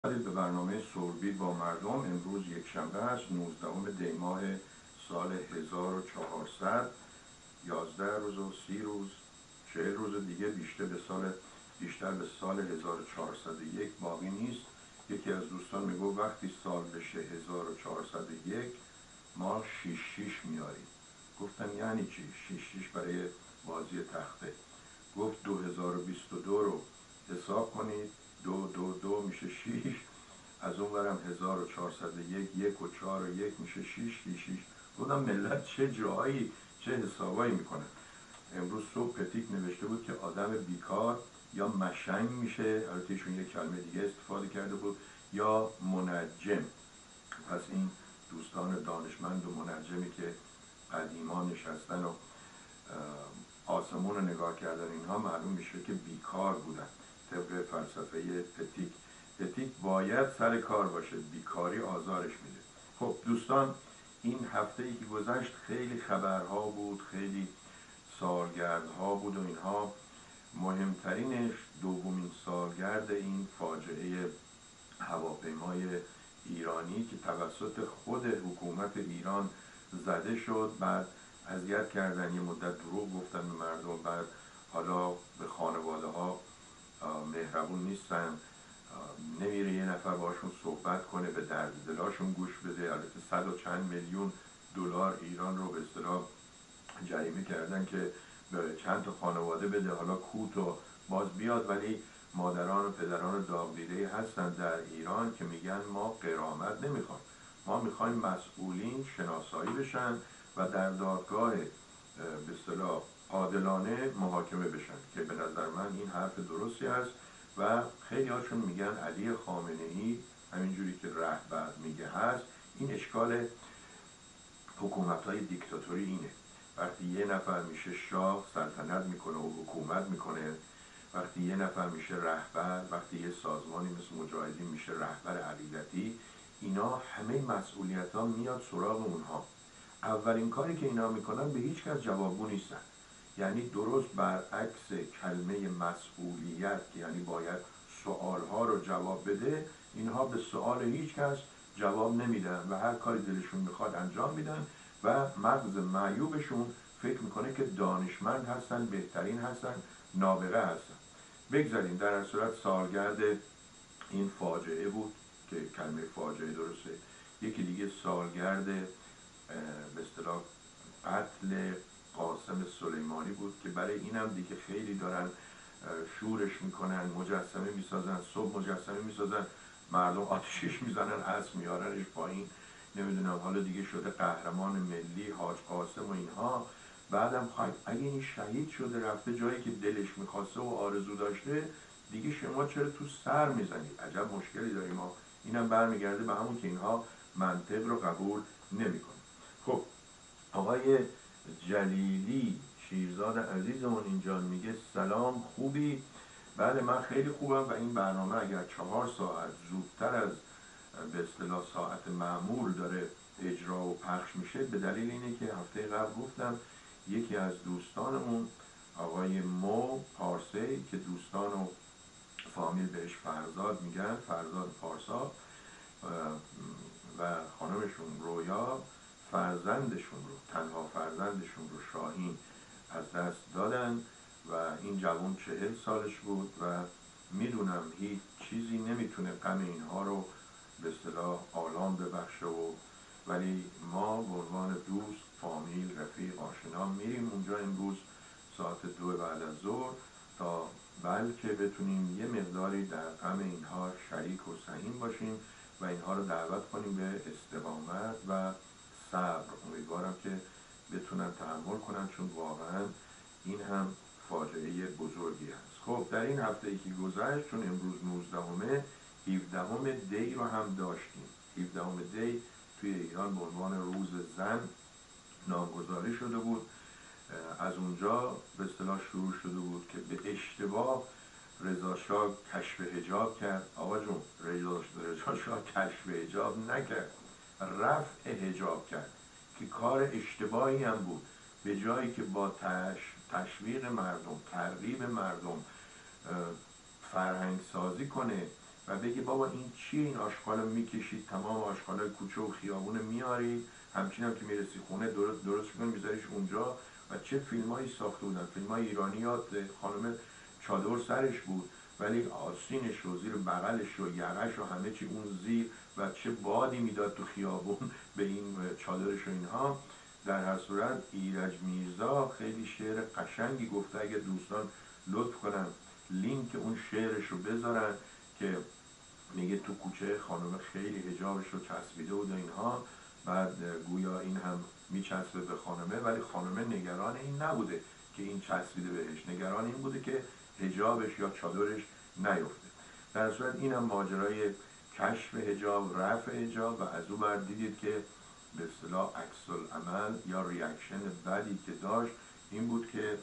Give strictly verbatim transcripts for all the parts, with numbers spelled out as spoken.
به برنامه سوربی با مردم. امروز یک شنبه است، نوزدهم دی ماه سال هزار و چهارصد. یازده روز و سی روز چهل روز دیگه بیشتر به سال بیشتر به سال هزار و چهارصد و یک باقی نیست. یکی از دوستان میگو وقتی سال بشه هزار و چهارصد و یک ما شیش شیش میاریم. گفتم یعنی چی؟ شیش شیش برای بازی تخته. گفت دو هزار و بیست و دو رو حساب کنید، دو دو دو میشه شیش، از اون برم هزار و چهارصد و یک، یک و چهار و یک میشه شیش، شیش شیش. گفتم ملت چه جایی چه حسابایی میکنن. امروز صبح پتیک نوشته بود که آدم بیکار یا مشنگ میشه، البته ایشون یک کلمه دیگه استفاده کرده بود، یا منجم. پس این دوستان دانشمند و منجمی که قدیما نشستن و آسمون رو نگاه کردن، اینها معلوم میشه که بیکار بودن طبق فلسفه پتیک. پتیک باید سر کار باشه، بیکاری آزارش میده. خب دوستان، این هفته ای که گذشت خیلی خبرها بود، خیلی سالگردها بود و اینها. مهمترینش دومین سالگرد این فاجعه هواپیمای ایرانی که توسط خود حکومت ایران زده شد. بعد اذیت کردن، یه مدت دروغ گفتن به مردم، بعد حالا به خانواده ها مهربون نیستن، نمیره یه نفر باشون صحبت کنه، به درد دلاشون گوش بده. البته صد و چند میلیون دلار ایران رو به اصطلاح جریمه کردن که به چند تا خانواده بده، حالا کوت و باز بیاد. ولی مادران و پدران داغ‌دیده هستن در ایران که میگن ما غرامت نمیخوایم، ما میخوایم مسئولین شناسایی بشن و در دادگاه به اصطلاح عادلانه محاکمه بشن، که به نظر من این حرف درستی است. و خیلی هاشون میگن علی خامنه‌ای همینجوری که رهبر میگه هست. این اشکال حکومت‌های دیکتاتوری اینه، وقتی یه نفر میشه شاه سلطنت میکنه و حکومت میکنه، وقتی یه نفر میشه رهبر، وقتی یه سازمانی مثل مجاهدین میشه رهبر عقیدتی، اینا همه مسئولیت ها میاد سراغ اونها. اولین کاری که اینا میکنن به هیچ کس جوابگو نیستن. یعنی درست برعکس کلمه مسئولیت که یعنی باید سوالها رو جواب بده، اینها به سوال هیچ کس جواب نمیدن و هر کاری دلشون میخواد انجام میدن و مغز معیوبشون فکر میکنه که دانشمند هستن، بهترین هستن، نابغه هستن. بگذاریم. در هر صورت سالگرد این فاجعه بود که کلمه فاجعه درسته. یکی دیگه سالگرد به اصطلاح قتل قاسم سلیمانی بود که برای اینم دیگه خیلی دارن شورش میکنن، مجسمه میسازن، صبح مجسمه میسازن، مردم آتشش میزنن، اسب میارنش پایین، نمیدونم حالا دیگه شده قهرمان ملی حاج قاسم و اینها. بعدم خواهد اگه این شهید شده رفته جایی که دلش میخواسته و آرزو داشته، دیگه شما چرا تو سر میزنید؟ عجب مشکلی داریم ما. اینم برمیگرده به همون که اینها منطق رو قبول نمیکنن. خب آقای جلیلی شیرزاد عزیزمون اینجا میگه سلام، خوبی؟ بله من خیلی خوبم و این برنامه اگر چهار ساعت زودتر از به اصطلاح ساعت معمول داره اجرا و پخش میشه، به دلیل اینه که هفته قبل گفتم یکی از دوستانمون آقای مو پارسی که دوستان و فامیل بهش فرزاد میگن، فرزاد پارسا، و خانمشون رویا فرزندشون رو، تنها فرزندشون رو، شاهین، از دست دادن و این جوان چهل سالش بود و میدونم هیچ چیزی نمیتونه غم اینها رو به اصطلاح آلام ببخشه و ولی ما به عنوان دوست، فامیل، رفیق، آشنا میریم اونجا امروز ساعت دو بعد از ظهر تا بلکه بتونیم یه مقداری در غم اینها شریک و سهیم باشیم و اینها رو دعوت کنیم به استقامت و صبر. امیدوارم که بتونن تحمل کنن، چون واقعا این هم فاجعه بزرگی هست. خب در این هفته ای که گذشت، چون امروز نوزدهمه، هفدهم دی رو هم داشتیم. هفدهم دی توی ایران به عنوان روز زن نامگذاری شده بود. از اونجا به اصطلاح شروع شده بود که به اشتباه رضا شاه کشف حجاب کرد. آقا جون، رضا شاه کشف حجاب نکرد، رفع حجاب کرد که کار اشتباهی هم بود. به جایی که با تش... تشویق مردم، ترغیب مردم، فرهنگ سازی کنه و و بگی بابا این چیه، این آشغال میکشید تمام آشغالای کوچه و خیابون میاری، همچین هم که میرسی خونه درست درست میکنی میذاریش اونجا. و چه فیلمایی ساخته بودن، فیلمای ایرانی. یاد خانم چادر سرش بود ولی آستینش و زیر بغلش و یقش و همه چی اون زیر، و چه بادی میداد تو خیابون به این چادرش و اینها. در هر صورت ایرج میرزا خیلی شعر قشنگی گفته، اگه دوستان لطف کنن لینک اون شعرش رو بذارن، که میگه تو کوچه خانم خیلی حجابش رو چسبیده بود و اینها، بعد گویا این هم میچسبه به خانمه، ولی خانمه نگران این نبوده که این چسبیده بهش، نگران این بوده که حجابش یا چادرش نیفته. در صورت این هم ماجرای کشف حجاب، رفع حجاب. و از اون بر دیدید که به اصطلاح عکس العمل یا ریاکشن بدی که داشت این بود که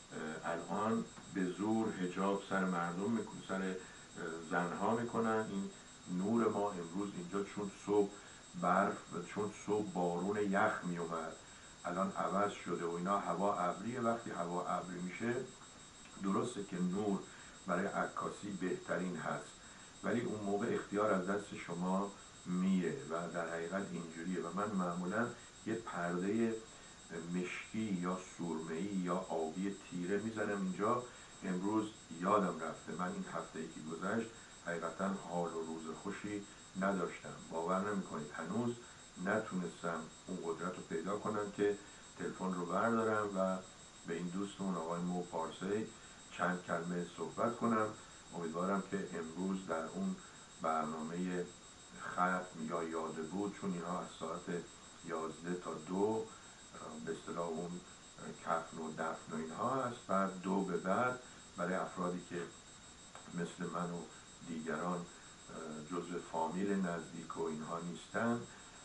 الان به زور حجاب سر مردم میکنن، سر زنها میکنن. این نور ما امروز اینجا چون صبح برف و چون صبح بارون یخ میومد الان عوض شده و اینا، هوا ابریه. وقتی هوا ابری میشه درسته که نور برای عکاسی بهترین هست، ولی اون موقع اختیار از دست شما میره و در حقیقت اینجوریه. و من معمولا یه پرده مشکی یا سرمه‌ای یا آبی تیره میزنم اینجا. امروز یادم رفته، من این هفته ای که گذشت حقیقتا حال و روز خوشی نداشتم. باور نمیکنید هنوز نتونستم اون قدرت رو پیدا کنم که تلفن رو بردارم و به این دوستمون آقای مو پارسی چند کلمه صحبت کنم. امیدوارم که امروز در اون برنامه ختم یا یاده بود، چون اینها از ساعت یازده تا دو به اصطلاح اون کفن و دفن و اینها هست، بعد دو به بعد برای افرادی که مثل من و دیگران جزء فامیل نزدیک و اینها نیستن،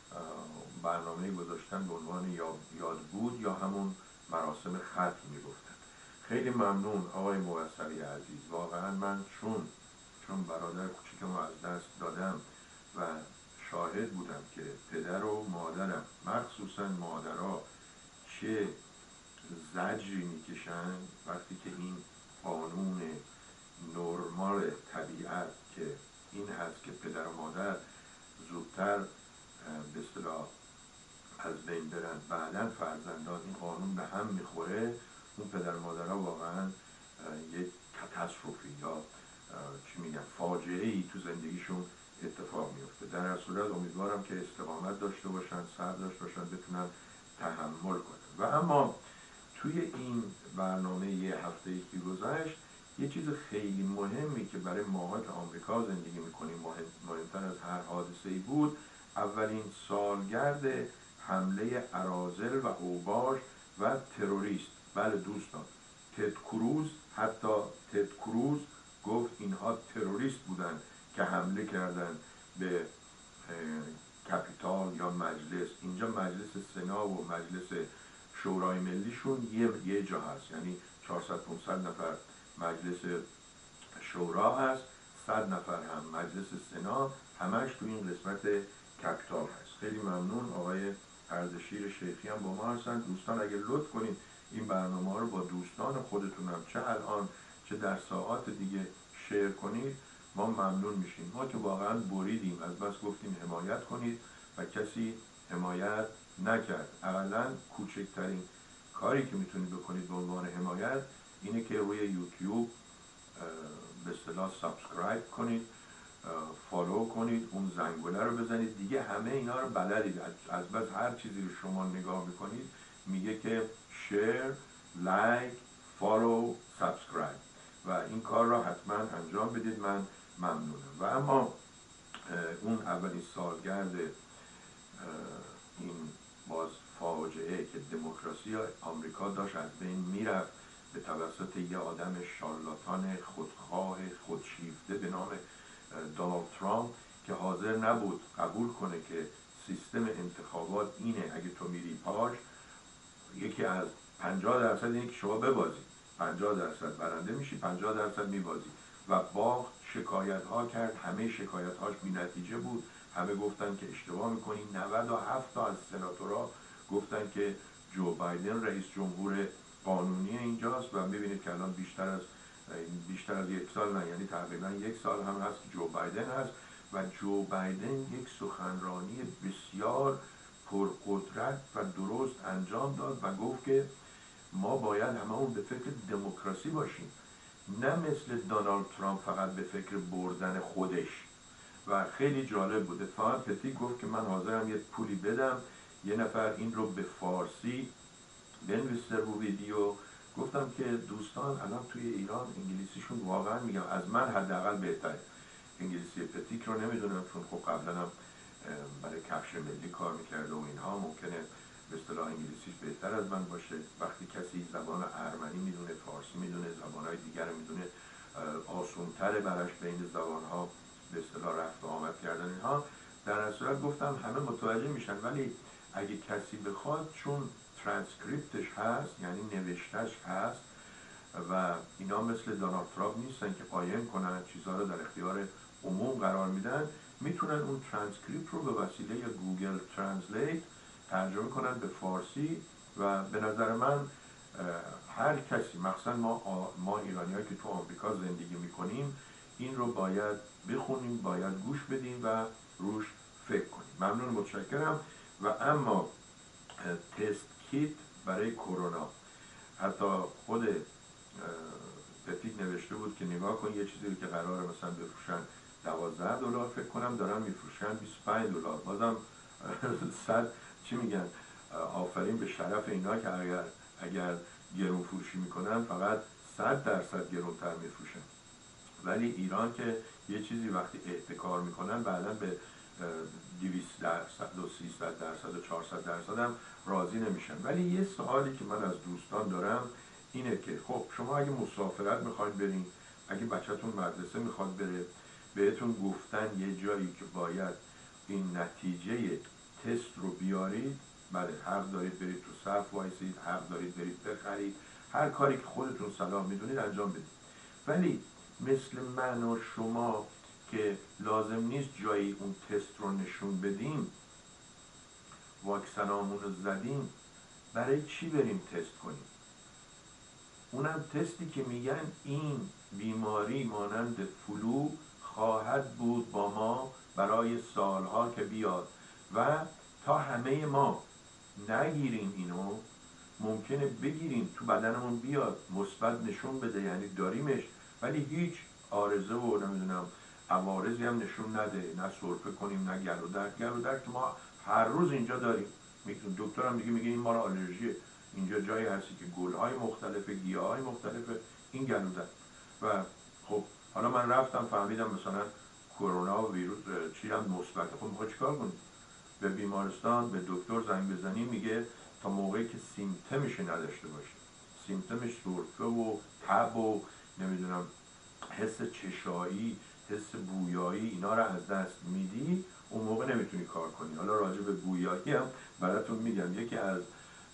برنامه گذاشتن به عنوان یاد بود یا همون مراسم ختم میگفتن. خیلی ممنون آقای موصلی عزیز. واقعا من چون چون برادر کوچیکم از دست دادم و شاهد بودم که پدر و مادرم، مخصوصا مادرها، چه زجری میکشن وقتی که این قانون نرمال طبیعت که این هست که پدر و مادر زودتر به اصطلاح از بین برن، بعدن فرزندان این قانون به هم میخوره، اون پدر و مادرها واقعا یک کاتاستروفی یا چی میگن فاجعه ای تو زندگیشون اتفاق میفته. در هر صورت امیدوارم که استقامت داشته باشن، صبر داشته باشن، بتونن تحمل کنن. و اما توی این برنامه یه هفته ای که گذشت یه چیز خیلی مهمی که برای ماها که آمریکا زندگی میکنیم مهم، مهمتر از هر حادثه ای بود، اولین سالگرد حمله اراذل و اوباش و تروریست. بله دوستان، تد کروز، حتی تد کروز گفت اینها تروریست بودن که حمله کردن به کپیتال یا مجلس. اینجا مجلس سنا و مجلس شورای ملیشون یه, یه جا هست، یعنی چهارصد پانصد نفر مجلس شورا هست، صد نفر هم مجلس سنا، همش تو این قسمت کپیتال هست. خیلی ممنون. آقای اردشیر شیخی هم با ما هستن. دوستان اگه لطف کنید این برنامه ها رو با دوستان خودتونم چه الان چه در ساعات دیگه شیر کنید، ما ممنون میشیم. ما که واقعا بریدیم، از بس گفتیم حمایت کنید و کسی حمایت نکرد. اولا کوچکترین کاری که میتونید بکنید به عنوان حمایت اینه که روی یوتیوب به اصطلاح سابسکرایب کنید، فالو کنید، اون زنگوله رو بزنید. دیگه همه اینا رو بلدید، از بس هر چیزی رو شما نگاه میکنید میگه که شیر، لایک، فالو، سابسکرایب و این کار را حتما انجام بدید. من ممنونم. و اما اون اولین سالگرد این باز فاجعه که دموکراسی آمریکا داشت از بین میرفت به توسط یه آدم شارلاتان خودخواه خودشیفته به نام دونالد ترامپ که حاضر نبود قبول کنه که سیستم انتخابات اینه اگه تو میری پاش یکی از پنجاه درصد اینه که شما ببازی، پنجاه درصد برنده میشی، پنجاه درصد میبازی و باخت. شکایت ها کرد، همه شکایت هاش بی نتیجه بود. همه گفتن که اشتباه میکنی. نود و هفت تا از سناتورها گفتن که جو بایدن رئیس جمهور قانونی اینجاست و میبینید که الان بیشتر از بیشتر از یک سال نه، یعنی تقریبا یک سال هم هست که جو بایدن هست و جو بایدن یک سخنرانی بسیار پرقدرت و درست انجام داد و گفت که ما باید هممون به فکر دموکراسی باشیم، نه مثل دونالد ترامپ فقط به فکر بردن خودش. و خیلی جالب بود. اتفاقا پتی گفت که من حاضرم یه پولی بدم یه نفر این رو به فارسی بنویسه رو ویدیو. گفتم که دوستان الان توی ایران انگلیسیشون واقعا میگم از من حداقل بهتره. انگلیسی پتیک رو نمیدونم چون خب قبلا هم برای کفش ملی کار میکرده و اینها، ممکنه به اصطلاح انگلیسیش بهتر از من باشه. وقتی کسی زبان ارمنی میدونه، فارسی میدونه، زبانهای دیگر میدونه، آسونتره براش بین زبانها به اصطلاح رفت و آمد کردن اینها. در اصل صورت گفتم همه متوجه میشن، ولی اگه کسی بخواد، چون ترانسکریپتش هست یعنی نوشتش هست و اینا مثل دونالد ترامپ نیستن که قایم کنن چیزها رو در اختیار عموم قرار میدن، میتونن اون ترانسکریپت رو به وسیله گوگل ترنسلیت ترجمه کنن به فارسی. و به نظر من هر کسی، مخصوصا ما ما ایرانی‌ها که تو آمریکا زندگی میکنیم، این رو باید بخونیم، باید گوش بدیم و روش فکر کنیم. ممنون، متشکرم. و اما تست کیت برای کرونا، حتی خود پتیک نوشته بود که نگاه کن یه چیزی که قراره مثلا بفروشن دوازده دلار، فکر کنم دارن میفروشن بیست و پنج دلار. بازم صد چی میگن، آفرین به شرف اینا که اگر اگر گرون فروشی میکنن فقط صد درصد گرونتر میفروشن. ولی ایران که یه چیزی وقتی احتکار میکنن بعدا به دویست درصد و سیصد درصد و چهارصد درصد هم راضی نمیشن. ولی یه سوالی که من از دوستان دارم اینه که خب شما اگه مسافرت میخواید برین، اگه بچه‌تون مدرسه میخواد بره، بهتون گفتن یه جایی که باید این نتیجه تست رو بیارید، بله حق دارید برید تو صف وایسید، حق دارید برید بخرید، هر کاری که خودتون صلاح میدونید انجام بدید. ولی مثل من و شما که لازم نیست جایی اون تست رو نشون بدیم، واکسنامون رو زدیم، برای چی بریم تست کنیم؟ اونم تستی که میگن این بیماری مانند فلو خواهد بود با ما برای سالها که بیاد و تا همه ما نگیریم اینو، ممکنه بگیریم تو بدنمون بیاد مثبت نشون بده، یعنی داریمش، ولی هیچ آرزه و نمیدونم عوارضی هم نشون نده، نه سرفه کنیم نه گلو درد. گلو درد که ما هر روز اینجا داریم، دکتر هم دیگه میگه این مال آلرژیه، اینجا جایی هستی که گل‌های مختلف، گیاهای مختلف، این گلو درد. و خب حالا من رفتم فهمیدم مثلا کرونا و ویروس چی هم مثبته، خب میخوای چیکار کنی؟ به بیمارستان به دکتر زنگ بزنی میگه تا موقعی که سیمتمش نداشته باشه، سیمتمش سرفه و تب و نمیدونم حس چشایی، حس بویایی، اینا رو از دست میدی، اون موقع نمیتونی کار کنی. حالا راجع به بویایی هم براتون میگم. یکی از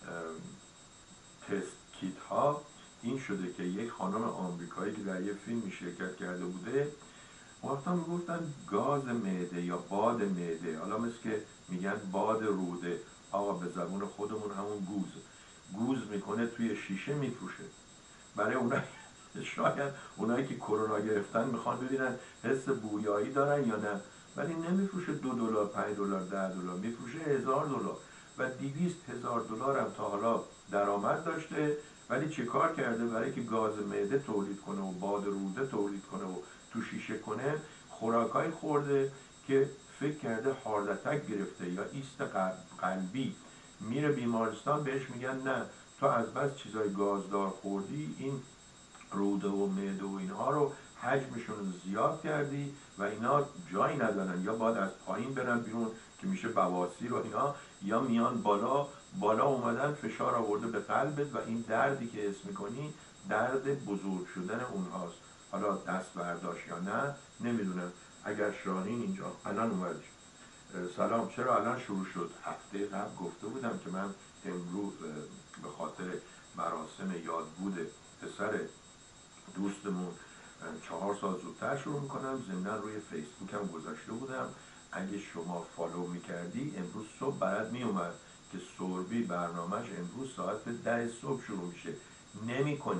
تست کیت ها این شده که یک خانم آمریکایی که در یه فیلمی شرکت کرده بوده، وقتا میگفتن گاز معده یا باد معده، حالا مثل که میگن باد روده، آقا به زبون خودمون همون گوز گوز میکنه توی شیشه میفروشه. برای اونایی شاید اونایی که کرونا گرفتن میخوان ببینن حس بویایی دارن یا نه، ولی نمیفروشه دو دلار، پنج دلار، ده دلار، میفروشه هزار دلار و دویست هزار دلار هم تا حالا درآمد داشته. ولی چه کار کرده؟ برای که گاز معده تولید کنه و باد روده تولید کنه و تو شیشه کنه، خوراکای خورده که فکر کرده هارد اتک گرفته یا ایست قلبی. میره بیمارستان بهش میگن نه، تو از بس چیزای گازدار خوردی، این روده و معده و اینها رو حجمشون رو زیاد کردی و اینا جایی ندارن، یا باید از پایین برن بیرون که میشه بواسیر و اینا، یا میان بالا، بالا اومدن فشار آورده به قلبت و این دردی که حس میکنی درد بزرگ شدن اونهاست. حالا دست برداشت یا نه نمیدونم. اگر شاهین اینجا الان اومدش. سلام، چرا الان شروع شد؟ هفته قبل گفته بودم که من امروز به خاطر مراسم یادبود پسر دوستمون چهار سال زودتر شروع میکنم. ضمن روی فیسبوک هم گذاشته بودم، اگه شما فالو میکردی امروز صبح برات میومد که سوربی برنامهش امروز ساعت ده صبح شروع میشه. نمی کنی.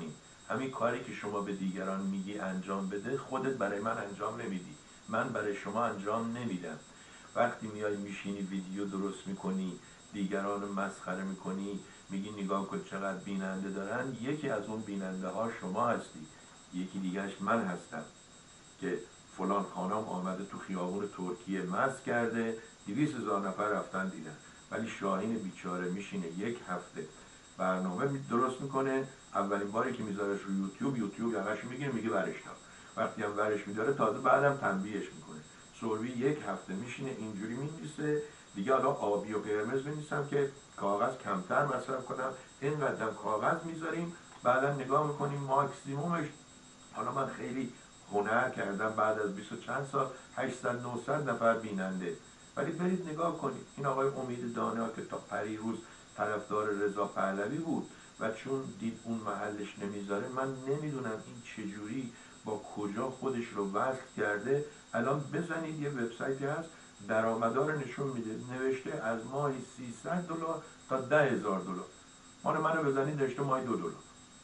همین کاری که شما به دیگران میگی انجام بده، خودت برای من انجام نمیدی، من برای شما انجام نمیدم. وقتی میای میشینی ویدیو درست میکنی، دیگران رو مسخره میکنی، میگی نگاه کن چقدر بیننده دارن، یکی از اون بیننده ها شما هستی، یکی دیگهش من هستم که فلان خانم آمده تو خیابون ترکیه مست کرده، دویست هزار نفر رفتن دیدن. ولی شاهین بیچاره میشینه یک هفته برنامه درست میکنه، اولین باری که میذارش رو یوتیوب، یوتیوب یقش میگیره میگه ورش دار، وقتی هم ورش میداره تازه بعدم تنبیهش میکنه. سروی یک هفته میشینه اینجوری مینویسه، دیگه حالا آبی و قرمز بنویسم که کاغذ کمتر مصرف کنم، اینقدر کاغذ میذاریم، بعدا نگاه میکنیم ماکسیمومش، حالا من خیلی هنر کردم بعد از بیست و چند سال هشتصد نهصد نفر بیننده. ولی برید نگاه کنید، این آقای امید دانا که تا پریروز طرفدار رضا پهلوی بود و چون دید اون محلش نمیذاره، من نمیدونم این چجوری با کجا خودش رو وصل کرده. الان بزنید یه وبسایتی هست درآمدا رو نشون میده، نوشته از ماهی سیصد دلار تا ده هزار دلار. مال منو بزنید نوشته ماهی دو دلار.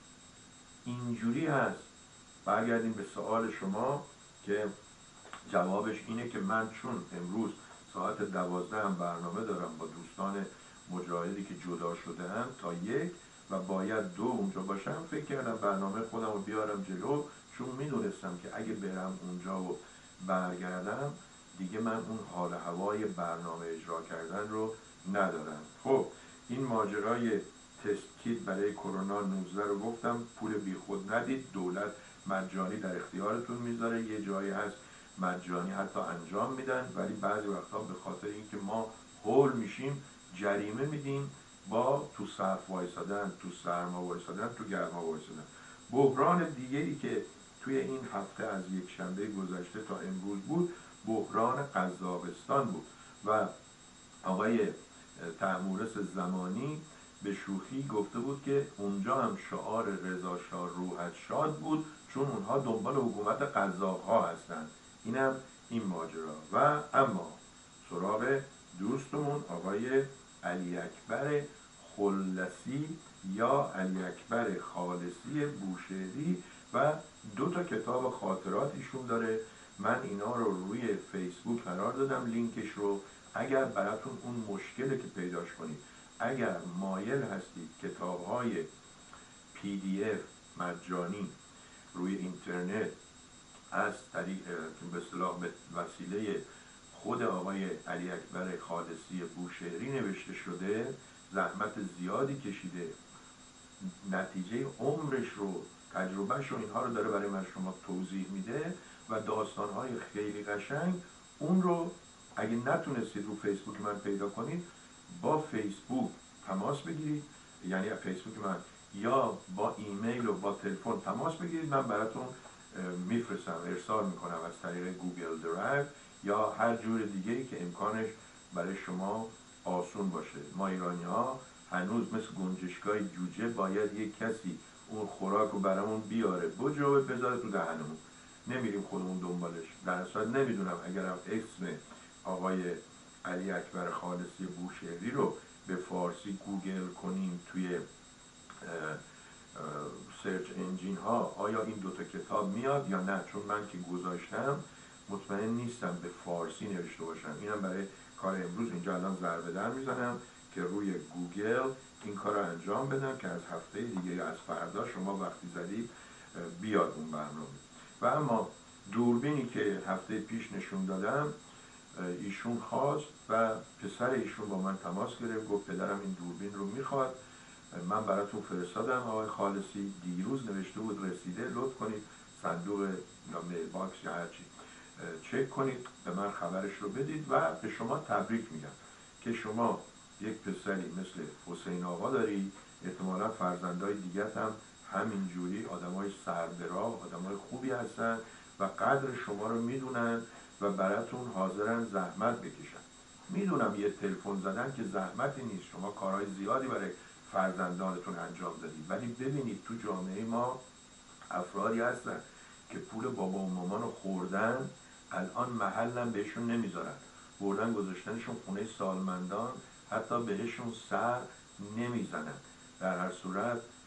اینجوری هست. برگردیم به سوال شما که جوابش اینه که من چون امروز ساعت دوازده هم برنامه دارم با دوستان مجاهدی که جدا شده هم تا یک و باید دو اونجا باشم، فکر کردم برنامه خودم رو بیارم جلو، چون میدونستم که اگه برم اونجا و برگردم دیگه من اون حال هوای برنامه اجرا کردن رو ندارم. خب این ماجرای تست کیت برای کرونا نوزده رو گفتم، پول بی خود ندید، دولت مجانی در اختیارتون میذاره، یه جایی هست مجانی حتی انجام میدن، ولی بعضی وقتا به خاطر اینکه ما هول میشیم جریمه میدیم با تو صف وایسادن، تو سرما وایسادن، تو گرما وایسادن. بحران دیگه ای که توی این هفته از یک شنبه گذشته تا امروز بود، بحران قزاقستان بود و آقای طهمورث زمانی به شوخی گفته بود که اونجا هم شعار رضا شاه روحت شاد بود، چون اونها دنبال حکومت قزاق ها هستند. اینم این ماجرا. و اما سراغ دوستمون آقای علی اکبر خلصی یا علی اکبر خالصی بوشهری و دو تا کتاب خاطرات ایشون داره. من اینا رو روی فیسبوک قرار دادم لینکش رو، اگر براتون اون مشکله که پیداش کنید، اگر مایل هستید کتاب های پی دی اف مجانی روی اینترنت از طریق به اصطلاح به وسیله خود آقای علی اکبر خالصی بوشهری نوشته شده، زحمت زیادی کشیده، نتیجه عمرش رو، تجربهش رو، اینها رو داره برای من شما توضیح میده و داستانهای خیلی قشنگ. اون رو اگه نتونستید رو فیسبوک من پیدا کنید، با فیسبوک تماس بگیرید، یعنی فیسبوک من، یا با ایمیل و با تلفن تماس بگیرید، من براتون میفرستم، ارسال میکنم از طریق گوگل درایو یا هر جور دیگه‌ای که امکانش برای شما آسون باشه. ما ایرانی ها هنوز مثل گنجشگاه جوجه باید یک کسی اون خوراک رو برامون بیاره بجوه بذاره تو دهنمون، نمیریم خودمون دنبالش. در اصل نمیدونم اگر اسم آقای علی اکبر خالصی بوشهری رو به فارسی گوگل کنیم توی سرچ انجین ها، آیا این دوتا کتاب میاد یا نه، چون من که گذاشتم مطمئن نیستم به فارسی نوشته باشم. اینم برای کار امروز اینجا الان ضربه در میزنم که روی گوگل این کار رو انجام بدم که از هفته دیگه، از فردا شما وقتی زدید بیاد اون برنامه. و اما دوربینی که هفته پیش نشون دادم ایشون خواست و پسر ایشون با من تماس گرفت، گفت پدرم این دوربین رو میخواد، من براتون فرستادم آقای خالصی، دیروز نوشته بود رسیده، لطف کنید صندوق یا میل باکس یا هرچی چک کنید، به من خبرش رو بدید و به شما تبریک میگم که شما یک پسری مثل حسین آقا داری، احتمالا فرزندای دیگه هم همینجوری آدمای سربراه، آدمای خوبی هستن و قدر شما رو میدونن و براتون حاضرن زحمت بکشن. میدونم یه تلفن زدن که زحمتی نیست، شما کارهای زیادی برای فرزندانتون انجام دادید، ولی ببینید تو جامعه ما افرادی هستن که پول بابا و مامان رو خوردن، الان محلم بهشون نمیذارن، بردن گذاشتنشون خونه سالمندان، حتی بهشون سر نمیزنن. در هر صورت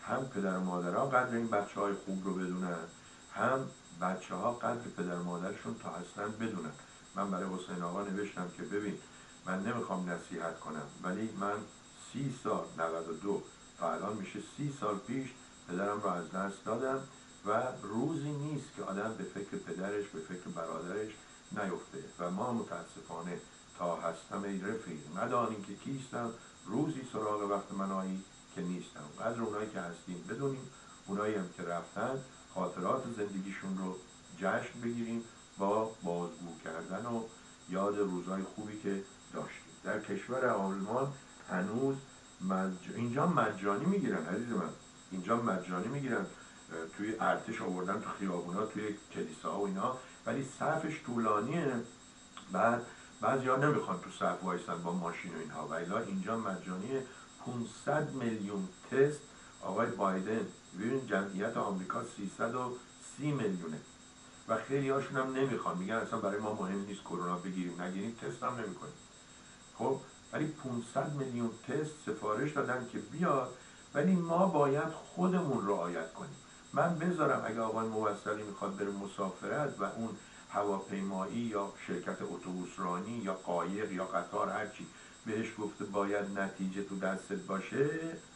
هم پدر و مادرها قدر این بچه های خوب رو بدونن، هم بچه ها قدر پدر و مادرشون تا اصلا بدونن. من برای حسین آقا نوشتم که ببین من نمیخوام نصیحت کنم، ولی من سی سال نود و دو تا الان میشه سی سال پیش پدرم رو از دست دادم و روزی نیست که آدم به فکر پدرش به فکر برادرش نیفته و ما متاسفانه تا هستم ای رفیق ندانیم که کیستم، روزی سراغ وقت منایی که نیستم. قدر اونایی که هستیم بدونیم، اونایی هم که رفتن خاطرات زندگیشون رو جشن بگیریم با بازگو کردن و یاد روزهای خوبی که داشتیم. در کشور آلمان هنوز مج... اینجا مجانی میگیرن عزیز من، اینجا مجانی میگیرن، توی ارتش آوردن تو خیابونا توی کلیساها و اینا، ولی صفش طولانیه، بعد بعضیا نمیخوان تو صف وایسن با ماشین و اینها، و الا اینجا مجانیه. پانصد میلیون تست آقای بایدن، ببین جمعیت آمریکا سیصد و سی میلیونه و خیلی هاشون هم نمیخوان، میگن اصلا برای ما مهم نیست کرونا بگیریم نگیریم، تست هم نمیکنیم. خب ولی پانصد میلیون تست سفارش دادن که بیاد، ولی ما باید خودمون رعایت کنیم. من بذارم اگه آقای موصلی میخواد بره مسافرت و اون هواپیمایی یا شرکت اتوبوس رانی یا قایق یا قطار هرچی بهش گفته باید نتیجه تو دستت باشه،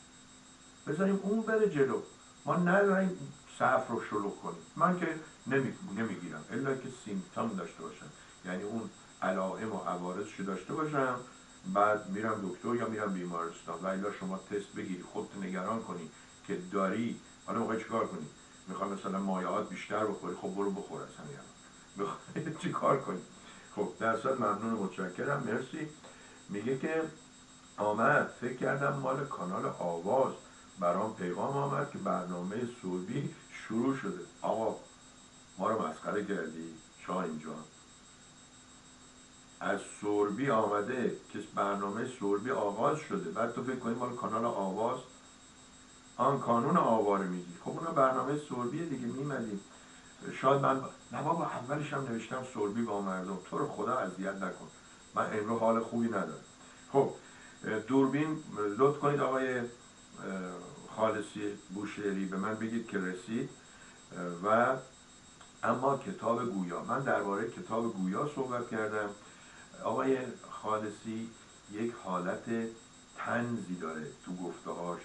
بذاریم اون بره جلو، ما نداریم صف رو شلوغ کنیم. من که نمی... نمیگیرم الا که سیمپتوم داشته باشم، یعنی اون علائم و عوارضشو داشته باشم، بعد میرم دکتر یا میرم بیمارستان. و الا شما تست بگیری خودت نگران کنی که داری، حالا موقع چیکار کنی؟ میخوام مثلا مایعات بیشتر بخوری، خب برو بخور اصلا، یعنی میخوای چیکار کنی؟ خب در اصل ممنون و متشکرم، مرسی. میگه که آمد فکر کردم مال کانال آواز، برام پیغام آمد که برنامه سوربی شروع شده. آقا ما رو مسخره کردی شاهین جان؟ از سوربی آمده که برنامه سوربی آغاز شده، بعد تو فکر کنی مال کانال آواز؟ آن کانون آواره میگی، خب اونا برنامه سوربیه دیگه، میمدیم. شاید من نه بابا اولش هم نوشتم سوربی با مردم، تو رو خدا اذیت نکن، من امروز حال خوبی ندارم. خب دوربین لطف کنید آقای خالصی بوشهری به من بگید که رسید. و اما کتاب گویا، من درباره کتاب گویا صحبت کردم. آقای خالصی یک حالت طنزی داره تو گفته‌هاش.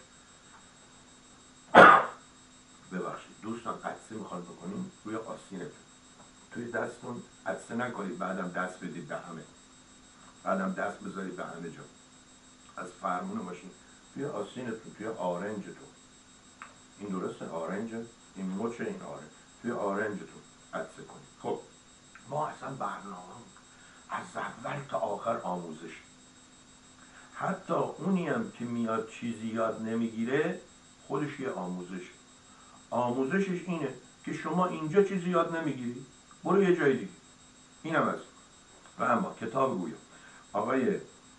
ببخشید دوستان، عطسه میخواد بکنیم روی آستینتون، توی دستتون عطسه نکنید بعدم دست بدید به همه، بعدم دست بذارید به همه جا، از فرمون ماشین توی آستینتون، توی آرنجتون، این درسته آرنجه، این مچ این آرنج، توی آرنجتون عطسه کنید. خب ما اصلا برنامه از اول تا آخر آموزش، حتی اونی هم که میاد چیزی یاد نمیگیره خودش یه آموزش. آموزشش اینه که شما اینجا چیزی یاد نمیگیری، برو یه جای دیگه، این هم هست. و اما کتاب گویا، آقای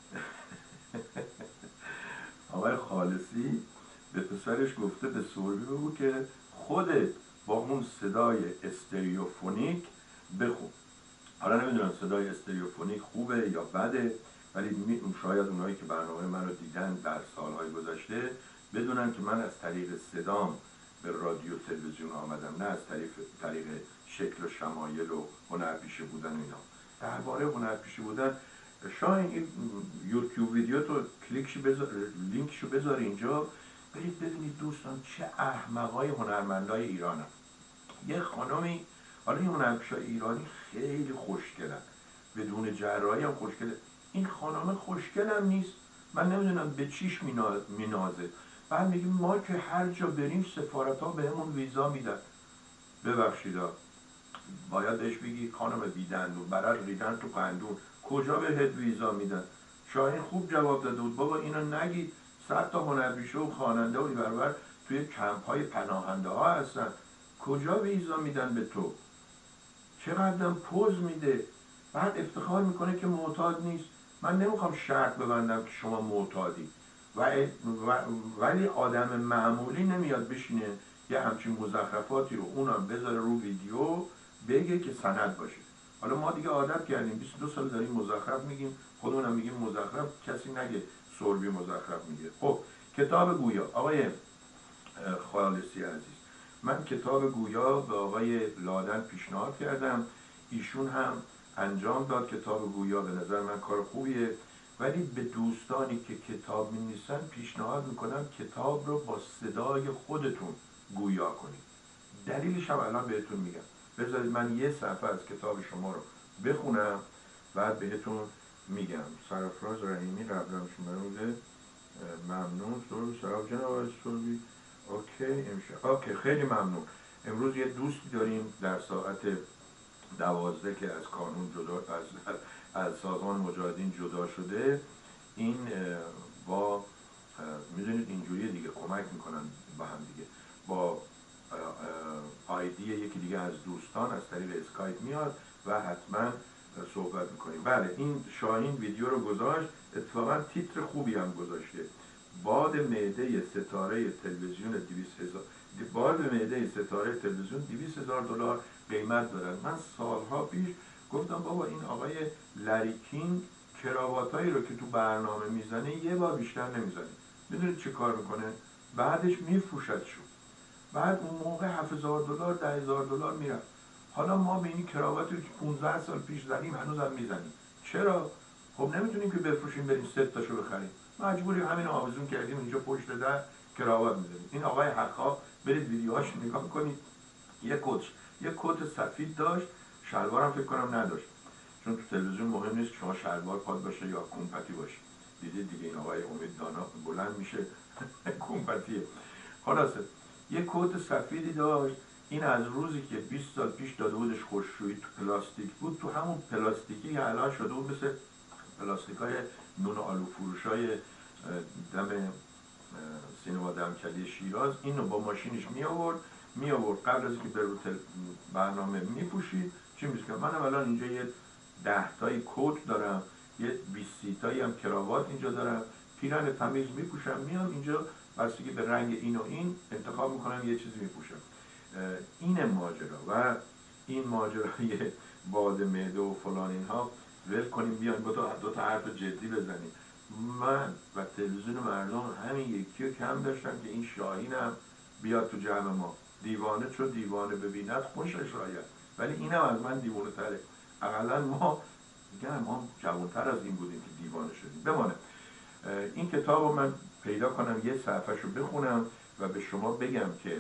آقای خالصی به پسرش گفته به سوربی بگو که خودت با اون صدای استریوفونیک بخون. حالا نمیدونم صدای استریوفونیک خوبه یا بده، ولی شاید اونایی که برنامه من رو دیدن در سالهای گذشته بدونن که من از طریق صدام به رادیو تلویزیون آمدم، نه از طریق طریق شکل و شمایل و هنرپیشه بودن اینا. درباره هنرپیشه بودن، شاید این یوتیوب ویدیو تو کلیکشو بذار، لینکشو بذار اینجا، برید ببینید دوستان چه احمقای هنرمندای ایرانن. یه خانمی، حالا این هنرپیشه‌های ایرانی خیلی خوشگلن، بدون جراحی هم خوشگله، این خانم خوشگل هم نیست، من نمیدونم به چیش مینازه. بعد میگیم ما که هر جا بریم سفارت ها بهمون ویزا میدن. ببخشید باید بهش بگی خانم بیدندون، برات ریدن تو قندون، کجا بهت ویزا میدن؟ شاهین خوب جواب داده بود، بابا اینو نگید، صد تا هنرپیشه و خواننده و اینور توی کمپ های پناهنده ها هستن، کجا ویزا میدن به تو؟ چقدر پوز میده، بعد افتخار میکنه که معتاد نیست. من نمیخوام شرط ببندم که شما معتادی، ولی آدم معمولی نمیاد بشینه یه همچین مزخرفاتی رو اونم بذاره رو ویدیو بگه که سند باشه. حالا ما دیگه عادت کردیم، بیست و دو سال داریم مزخرف میگیم، خودمونم میگیم مزخرف، کسی نگه سوربی مزخرف میگه. خب کتاب گویا، آقای خالصی عزیز، من کتاب گویا به آقای لادن پیشنهاد کردم، ایشون هم انجام داد کتاب گویا. به نظر من کار خوبیه، ولی به دوستانی که کتاب می نویسن پیشنهاد میکنم کتاب رو با صدای خودتون گویا کنید. دلیلش هم الان بهتون میگم. بذارید من یه صفحه از کتاب شما رو بخونم بعد بهتون میگم. سرفراز رحیمی قبلا شما بوده. ممنون سربی سراب جناب آقای سربی. اوکی امشب اوکی خیلی ممنون. امروز یه دوستی داریم در ساعت دوازده که از کانون جدا از از سازمان مجاهدین جدا شده. این با میدونید اینجوری دیگه کمک میکنن با هم دیگه، با آیدی یکی دیگه از دوستان از طریق اسکایپ میاد و حتما صحبت میکنیم. بله این شاهین ویدیو رو گذاشت، اتفاقا تیتر خوبی هم گذاشته. باد معده ستاره تلویزیون دویست هزار باد معده ستاره تلویزیون دویست هزار دلار قیمت دارد. من سالها پیش گفتم بابا این آقای لری کینگ کراواتایی رو که تو برنامه میزنه یه بار بیشتر نمیزنه. میدونید چه کار میکنه؟ بعدش میفروشدشون. بعد اون موقع هفت هزار دلار ده هزار دلار میرفت. حالا ما به این کراواتی رو که پانزده سال پیش زدیم هنوز هم میزنیم. چرا؟ خب نمیتونیم که بفروشیم بریم ست تاشو بخریم، مجبوری همین آویزون کردیم اینجا پشت در کراوات میزنیم. این آقای حقا برید ویدیوهاش نگاه کنید. یه کت یه کت سفید داشت، شلوارم فکر کنم نداشت، چون تو تلویزیون مهم نیست شما شلوار پاد باشه یا کومپتی باشه. دیدید دیگه این آقای امید دانا بلند میشه کومپتیه. خلاصه یه کت سفیدی داشت. این از روزی که بیست سال پیش داده بودش خشکشویی تو پلاستیک بود، تو همون پلاستیکی الان شده بود مثل پلاستیکای نون آلو فروشای دم سینما دمکلی شیراز. اینو با ماشینش می آورد می آورد قبل از اینکه بره رو برنامه می پوشید. چی میشه؟ منم الان اینجا یه ده تایی کت دارم، یه بیست تایی هم کراوات اینجا دارم، پیرن تمیز می پوشم، میام اینجا بستگی به رنگ این و این انتخاب میکنم یه چیزی می پوشم. این ماجرا و این ماجرای باد معده و فلان اینها ول کنیم بیان با دو تا حرف جدی بزنیم. من و تلویزیون مردم همین یکی رو کم داشتم که این شاهینم بیاد تو جمع ما. دیوانه چون دیوانه ببیند خوشش آید، ولی اینم از من دیوانه تره. اقلا ما میگم ما جوانتر از این بودیم که دیوانه شدیم. بمانه این کتاب رو من پیدا کنم یه صفحه شو بخونم و به شما بگم که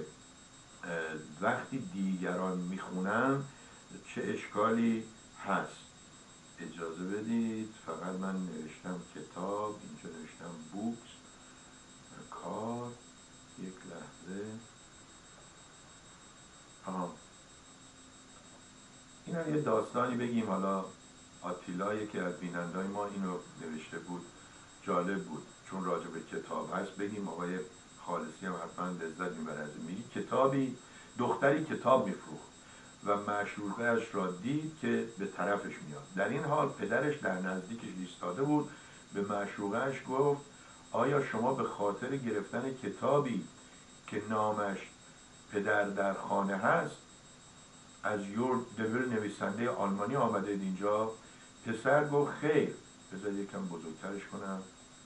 وقتی دیگران میخونن چه اشکالی هست. اجازه بدید فقط من نوشتم کتاب، اینجا نوشتم بوکس کار. یک لحظه. آها این هم یه داستانی بگیم. حالا آتیلا یکی از بینندای ما اینو نوشته بود، جالب بود چون راجع به کتاب هست بگیم. آقای خالصی هم حتما لذت میبره از این. میگی کتابی دختری کتاب میفروخت و معشوقه‌اش را دید که به طرفش میاد. در این حال پدرش در نزدیکش ایستاده بود. به معشوقه‌اش گفت آیا شما به خاطر گرفتن کتابی که نامش پدر در خانه هست از یورد دول نویسنده آلمانی آمده اینجا؟ پسر گفت خیر. بذار یکم بزرگترش کنم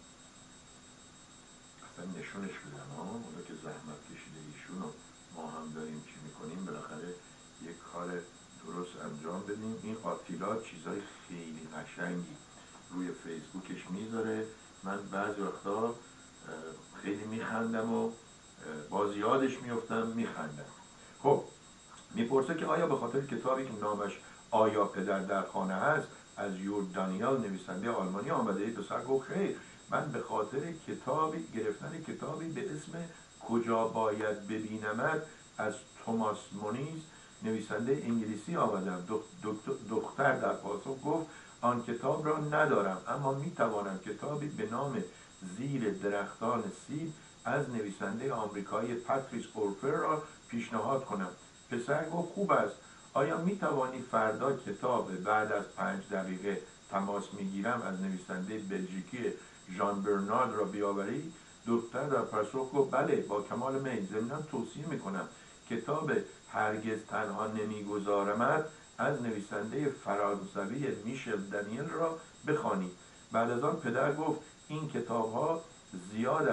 اصلا نشونش بدم ها اونا که زحمت کشیده ایشون و ما هم داریم چی میکنیم بالاخره یک کار درست انجام بدیم. این آتیلا چیزای خیلی قشنگی روی فیسبوکش میذاره. من بعضی وقتا خیلی میخندم و باز یادش میفتم میخندم. خب میپرسه که آیا به خاطر کتابی که نامش آیا پدر در خانه هست از یورد دانیال نویسنده آلمانی آمده ای؟ پسر گفت خیر، من به خاطر کتابی گرفتن کتابی به اسم کجا باید ببینمت از توماس مونیز نویسنده انگلیسی آمدم. دختر در پاسخ گفت آن کتاب را ندارم، اما میتوانم کتابی به نام زیر درختان سیب از نویسنده آمریکایی پاتریس اورفر را پیشنهاد کنم. پسر گفت خوب است، آیا می توانی فردا کتاب بعد از پنج دقیقه تماس میگیرم از نویسنده بلژیکی ژان برنارد را بیاوری؟ دختر در پاسخ گفت بله با کمال میل. ضمناً توصیه میکنم کتاب هرگز تنها نمیگذارمت از نویسنده فرانسوی میشل دانیل را بخوانی. بعد از آن پدر گفت این کتاب ها زیاد است،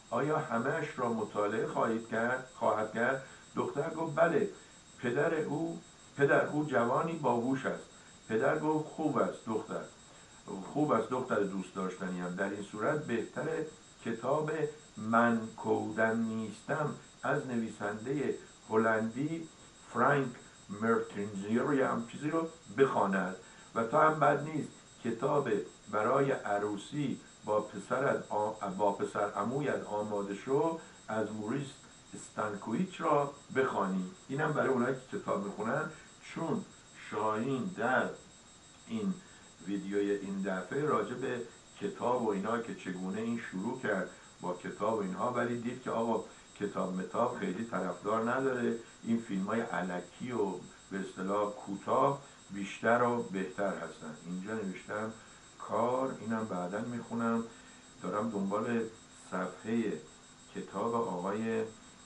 آیا همهش را مطالعه خواهید کرد خواهد کرد؟ دختر گفت بله. پدر او پدر او جوانی باهوش است. پدر گفت خوب است دختر، خوب است دختر دوست داشتنیم. در این صورت بهتره کتاب من کودن نیستم از نویسنده هلندی فرانک مرتینزیر یا هم چیزی رو بخواند و تا هم بد نیست کتاب برای عروسی با پسرت با پسر عمویت آماده شو از موریس استانکویچ را بخوانی. اینم برای اونایی که کتاب میخونن، چون شاهین در این ویدیوی این دفعه راجع به کتاب و اینا که چگونه این شروع کرد با کتاب و اینها، ولی دید که آقا کتاب متاب خیلی طرفدار نداره، این فیلم های علکی و به اصطلاح کوتاه بیشتر و بهتر هستن. اینجا نوشتم کار، اینم بعدا میخونم. دارم دنبال صفحه کتاب آقای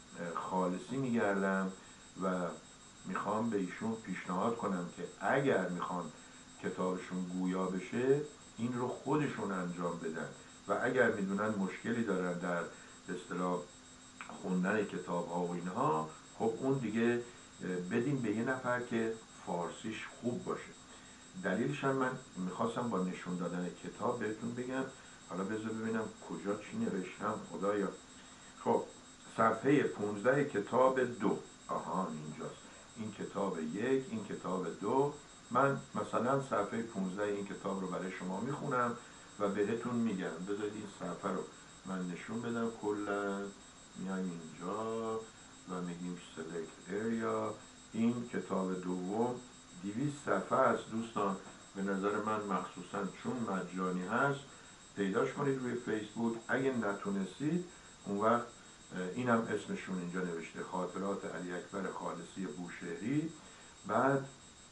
خالصی میگردم و میخوام به ایشون پیشنهاد کنم که اگر میخوان کتابشون گویا بشه این رو خودشون انجام بدن و اگر میدونن مشکلی دارن در به اصطلاح خوندن کتاب ها و اینها، خب اون دیگه بدیم به یه نفر که فارسیش خوب باشه. دلیلش هم من میخواستم با نشون دادن کتاب بهتون بگم. حالا بذار ببینم کجا چی نوشتم خدایا. خب صفحه پونزده کتاب دو، آها اینجاست، این کتاب یک، این کتاب دو. من مثلا صفحه پونزده این کتاب رو برای شما میخونم و بهتون میگم. بذارید این صفحه رو من نشون بدم. کلا میایم اینجا و میگیم select area. این کتاب دوم دویست صفحه است دوستان. به نظر من مخصوصا چون مجانی هست پیداش کنید روی فیسبوک. اگه نتونستید اون وقت اینم اسمشون اینجا نوشته، خاطرات علی اکبر خالصی بوشهری. بعد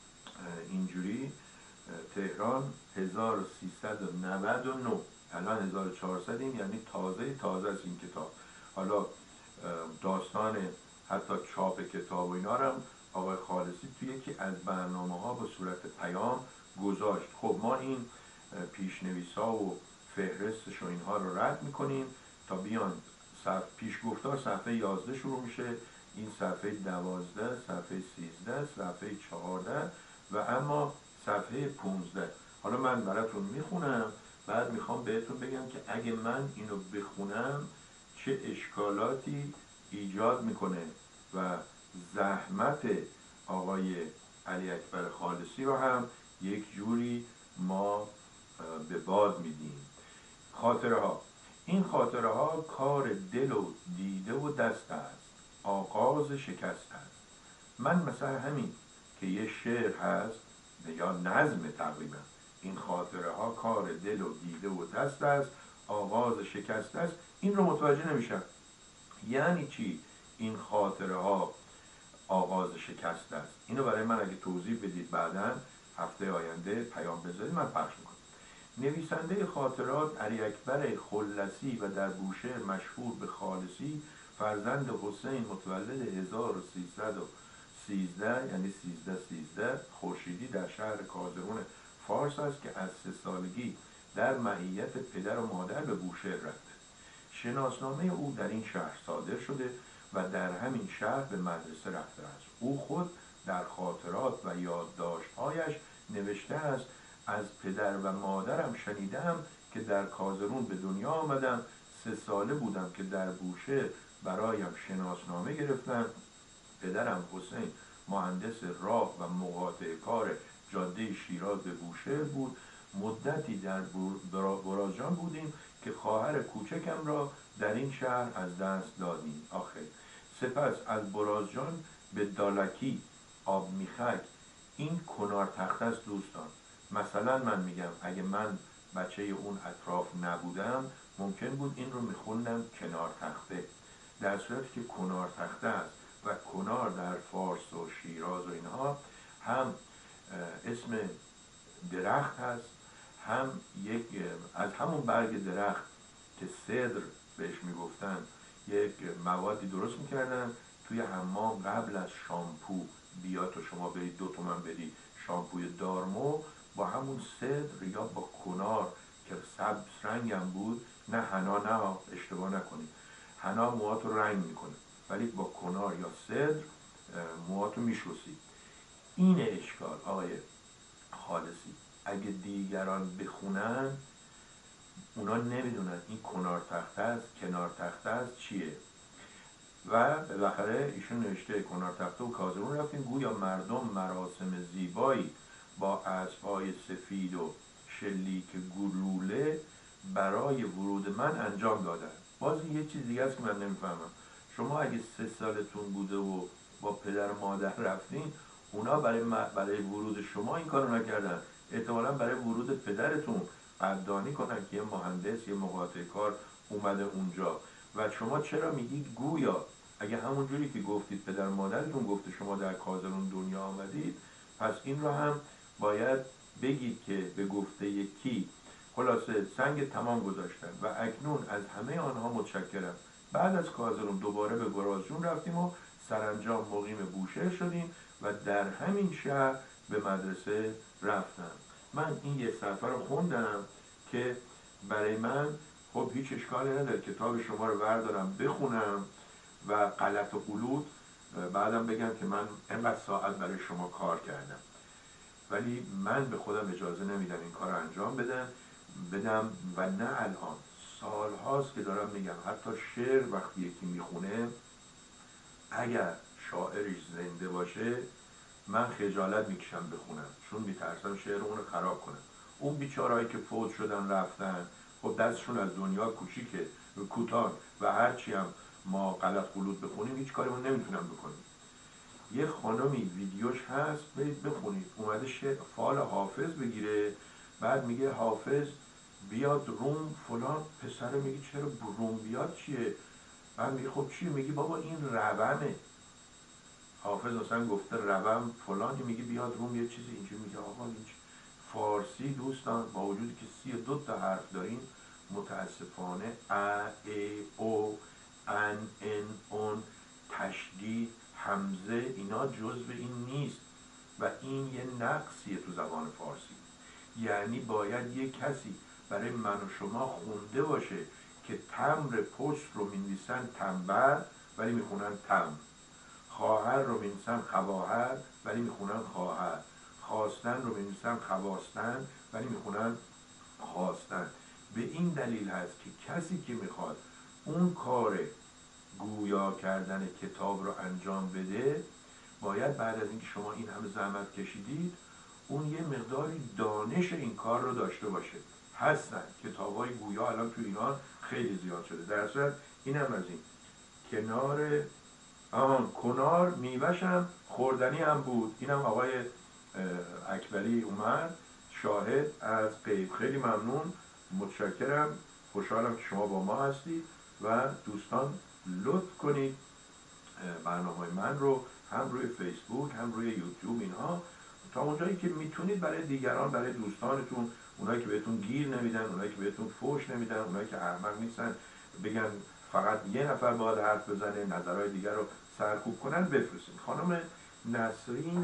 اینجوری تهران هزار و سیصد و نود و نه، الان هزار و چهارصد، یعنی تازه تازه از این کتاب. حالا داستان حتی چاپ کتاب و اینا رو آقای خالصی توی یکی از برنامه ها به صورت پیام گذاشت. خب ما این پیشنویس ها و فهرستش و اینها رو رد میکنیم تا بیان صف... پیشگفتار صفحه یازده شروع میشه، این صفحه دوازده، صفحه سیزده، صفحه چهارده و اما صفحه پونزده. حالا من براتون میخونم، بعد میخوام بهتون بگم که اگه من اینو بخونم چه اشکالاتی ایجاد میکنه و زحمت آقای علی اکبر خالصی رو هم یک جوری ما به باد میدیم. خاطره ها. این خاطره ها کار دل و دیده و دست است، آغاز شکست است. من مثلا همین که یه شعر هست یا نظم تقریبا، این خاطره ها کار دل و دیده و دست است، آغاز شکست است، این رو متوجه نمیشم. یعنی چی این خاطره ها آغاز شکست است؟ اینو برای من اگه توضیح بدید بعداً هفته آینده پیام بذارید من پخش میکنم. نویسنده خاطرات علی اکبر خلصی و در بوشهر مشهور به خالصی، فرزند حسین متولد هزار و سیصد و سیزده یعنی سیزده سیزده خورشیدی در شهر کازرون فارس است که از سه سالگی در معیت پدر و مادر به بوشهر رفته. شناسنامه او در این شهر صادر شده و در همین شهر به مدرسه رفته است. او خود در خاطرات و یادداشت‌هایش نوشته است از پدر و مادرم شنیدم که در کازرون به دنیا آمدم، سه ساله بودم که در بوشهر برایم شناسنامه گرفتم. پدرم حسین مهندس راه و مقاطع کار جاده شیراز به بوشهر بود. مدتی در برازجان بودیم که خواهر کوچکم را در این شهر از دست دادیم. آخر سپس از برازجان به دالکی، آب میخک، این کنار تخت است دوستان. مثلا من میگم اگه من بچه اون اطراف نبودم ممکن بود این رو میخوندم کنار تخته، در صورتی که کنار تخته است و کنار در فارس و شیراز و اینها هم اسم درخت هست، هم یک از همون برگ درخت که صدر بهش میگفتن یک موادی درست میکردن توی حمام قبل از شامپو بیاد و شما برید دو تومن بدید شامپوی دارمو، با همون صدر یا با کنار که سبز رنگم بود، نه حنا نه اشتباه نکنید، حنا موهاتو رنگ میکنه، ولی با کنار یا صدر موهاتو میشوسی. این اشکال آقای خالصی. اگه دیگران بخونن اونا نمیدونن این کنار تخته است، کنار تخته است چیه. و بالاخره ایشون نوشته کنار تخته و کازرون رفتیم، گویا مردم مراسم زیبایی با اسب‌های سفید و شلیک گلوله برای ورود من انجام دادن. باز یه چیز دیگه است که من نمیفهمم. شما اگه سه سالتون بوده و با پدر و مادر رفتین، اونا برای برای ورود شما این کارو نکردن، احتمالاً برای ورود پدرتون قدردانی کنن که یه مهندس یه مقاطع کار اومده اونجا. و شما چرا میگید گویا؟ اگه همون جوری که گفتید پدر مادرتون گفته شما در کازرون دنیا آمدید، پس این رو هم باید بگید که به گفته یکی. خلاصه سنگ تمام گذاشتن و اکنون از همه آنها متشکرم. بعد از کازرون دوباره به برازجون رفتیم و سرانجام مقیم بوشهر شدیم و در همین شهر به مدرسه رفتم. من این یه صفحه رو خوندم که برای من خب هیچ اشکالی نداره کتاب شما رو بردارم بخونم و غلط و غلوط بعدم بگم که من انقدر ساعت برای شما کار کردم، ولی من به خودم اجازه نمیدم این کار رو انجام بدم بدم و نه الان، سال هاست که دارم میگم حتی شعر وقتی یکی میخونه اگر شاعرش زنده باشه من خجالت میکشم بخونم، چون میترسم شعر اون رو خراب کنم. اون بیچارهایی که فوت شدن رفتن، خب دستشون از دنیا کوچیکه کوتاه و هرچی هم ما غلط غلوط بخونیم هیچ کاری ما نمیتونم بکنیم. یه خانمی ویدیوش هست برید بخونید، اومده شعر فال حافظ بگیره، بعد میگه حافظ بیاد روم فلان، پسره میگه چرا روم بیاد چیه؟ بعد میگه خب چیه؟ میگه بابا این رومه. حافظ مثلا گفته روم فلان، میگه بیاد روم یه چیزی اینجوری. میگه آقا این فارسی دوستان با وجودی که سی و دو تا حرف داریم متاسفانه ا ای او ان ان اون تشدید همزه اینا جزو این نیست و این یه نقصیه تو زبان فارسی. یعنی باید یه کسی برای من و شما خونده باشه که تمر پشت رو می‌نویسن تنبر ولی میخونن تمر، خواهر رو می‌نویسن خواهر ولی میخونن خواهر، خواستن رو می‌نویسن خواستن ولی میخونن خواستن. به این دلیل هست که کسی که میخواد اون کار گویا کردن کتاب رو انجام بده باید بعد از اینکه شما این همه زحمت کشیدید اون یه مقداری دانش این کار رو داشته باشه. هستن کتاب‌های گویا الان تو ایران خیلی زیاد شده. در اصل اینم از این کنار آن کنار میوه‌ش هم خوردنی هم بود. اینم آقای اکبری اومد شاهد از غیب. خیلی ممنون، متشکرم، خوشحالم که شما با ما هستید و دوستان لطف کنید برنامه من رو هم روی فیسبوک هم روی یوتیوب اینها تا اونجایی که میتونید برای دیگران، برای دوستانتون، اونایی که بهتون گیر نمیدن، اونایی که بهتون فوش نمیدن، اونایی که احمق نیستن بگن فقط یه نفر باید حرف بزنه نظرهای دیگر رو سرکوب کنن بفرستید. خانم نسرین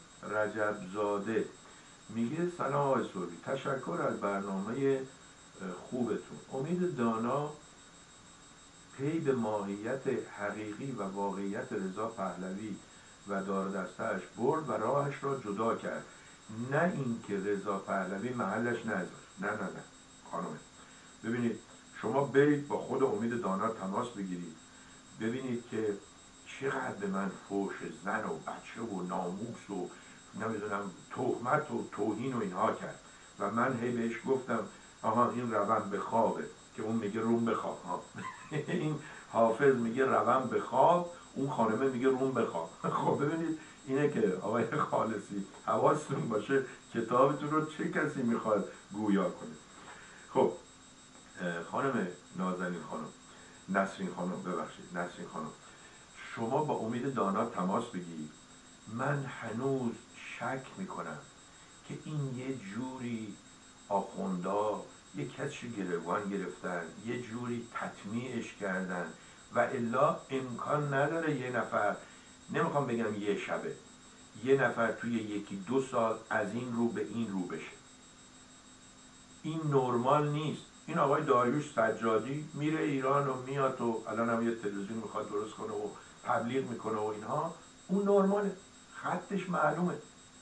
رجبزاده میگه سلام آقای سروری، تشکر از برنامه خوبتون. امید دانا پی به ماهیت حقیقی و واقعیت رضا پهلوی و دار دسته‌اش برد و راهش را جدا کرد، نه اینکه رضا پهلوی محلش نذاشت. نه نه نه خانم، ببینید شما برید با خود امید دانا تماس بگیرید ببینید که چقدر به من فوش زن و بچه و ناموس و نمیدونم تهمت و توهین و اینها کرد و من هی بهش گفتم آها این روان به خوابه که اون میگه روم بخواب ها. این حافظ میگه روان به خواب، اون خانمه میگه روم بخواب. خب ببینید اینه که آقای خالصی حواستون باشه کتابتون رو چه کسی میخواد گویا کنه. خب خانم نازنین خانم نسرین خانم ببخشید نسرین خانم، شما با امید دانا تماس بگیرید. من هنوز شک میکنم که این یه جوری آخوندا یه کسی گروگان گرفتن، یه جوری تطمیعش کردن و الا امکان نداره یه نفر، نمیخوام بگم یه شبه، یه نفر توی یکی دو سال از این رو به این رو بشه. این نرمال نیست. این آقای داریوش سجادی میره ایران و میاد و الان هم یه تلویزیون میخواد درست کنه و تبلیغ میکنه و اینها، اون نرماله، خطش معلومه.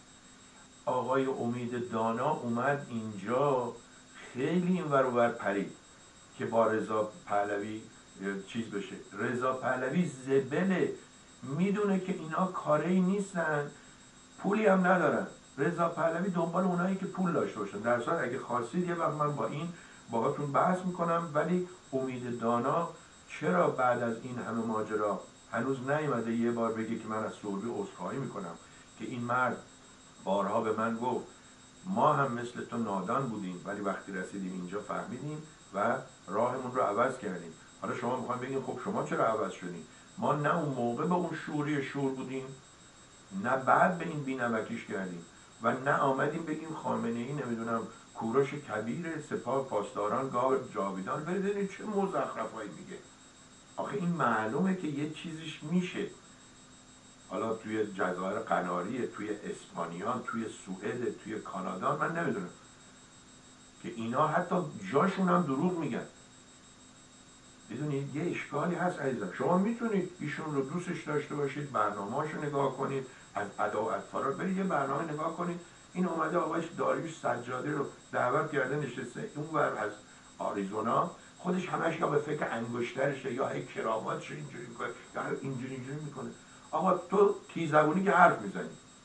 آقای امید دانا اومد اینجا خیلی این ور اونور پرید که با رضا پهلوی چیز بشه. رضا پهلوی زبله، میدونه که اینا کاری نیستن، پولی هم ندارن. رضا پهلوی دنبال اونایی که پول داشته باشن. در صورت اگه خواستید یه وقت من با این باهاتون بحث میکنم. ولی امید دانا چرا بعد از این همه ماجرا هنوز نیومده یه بار بگه که من از سعودی عذرخواهی میکنم که این مرد بارها به من گفت ما هم مثل تو نادان بودیم ولی وقتی رسیدیم اینجا فهمیدیم و راهمون رو عوض کردیم. حالا شما میخواین بگین خب شما چرا عوض شدین؟ ما نه اون موقع به اون شوری شور بودیم، نه بعد به این بینمکیش کردیم و نه آمدیم بگیم خامنه ای نمیدونم کوروش کبیر سپاه پاسداران گاو جاویدان. ببینید چه مزخرفایی میگه. آخه این معلومه که یه چیزیش میشه. حالا توی جزایر قناری، توی اسپانیا، توی سوئد، توی کانادا، من نمیدونم که اینا حتی جاشون هم دروغ میگن. بدونید یه اشکالی هست عزیزم. شما میتونید ایشون رو دوستش داشته باشید، برنامه‌اشو نگاه کنید، از ادا و اطفال برید یه برنامه نگاه کنید. این اومده آقای داریوش سجادی رو دعوت کرده نشسته اونور از آریزونا، خودش همش یا به فکر انگشترشه یا هی کراماتش اینجوری میکنه یا اینجوری اینجوری میکنه. آقا تو تیزبونی که حرف میزنی،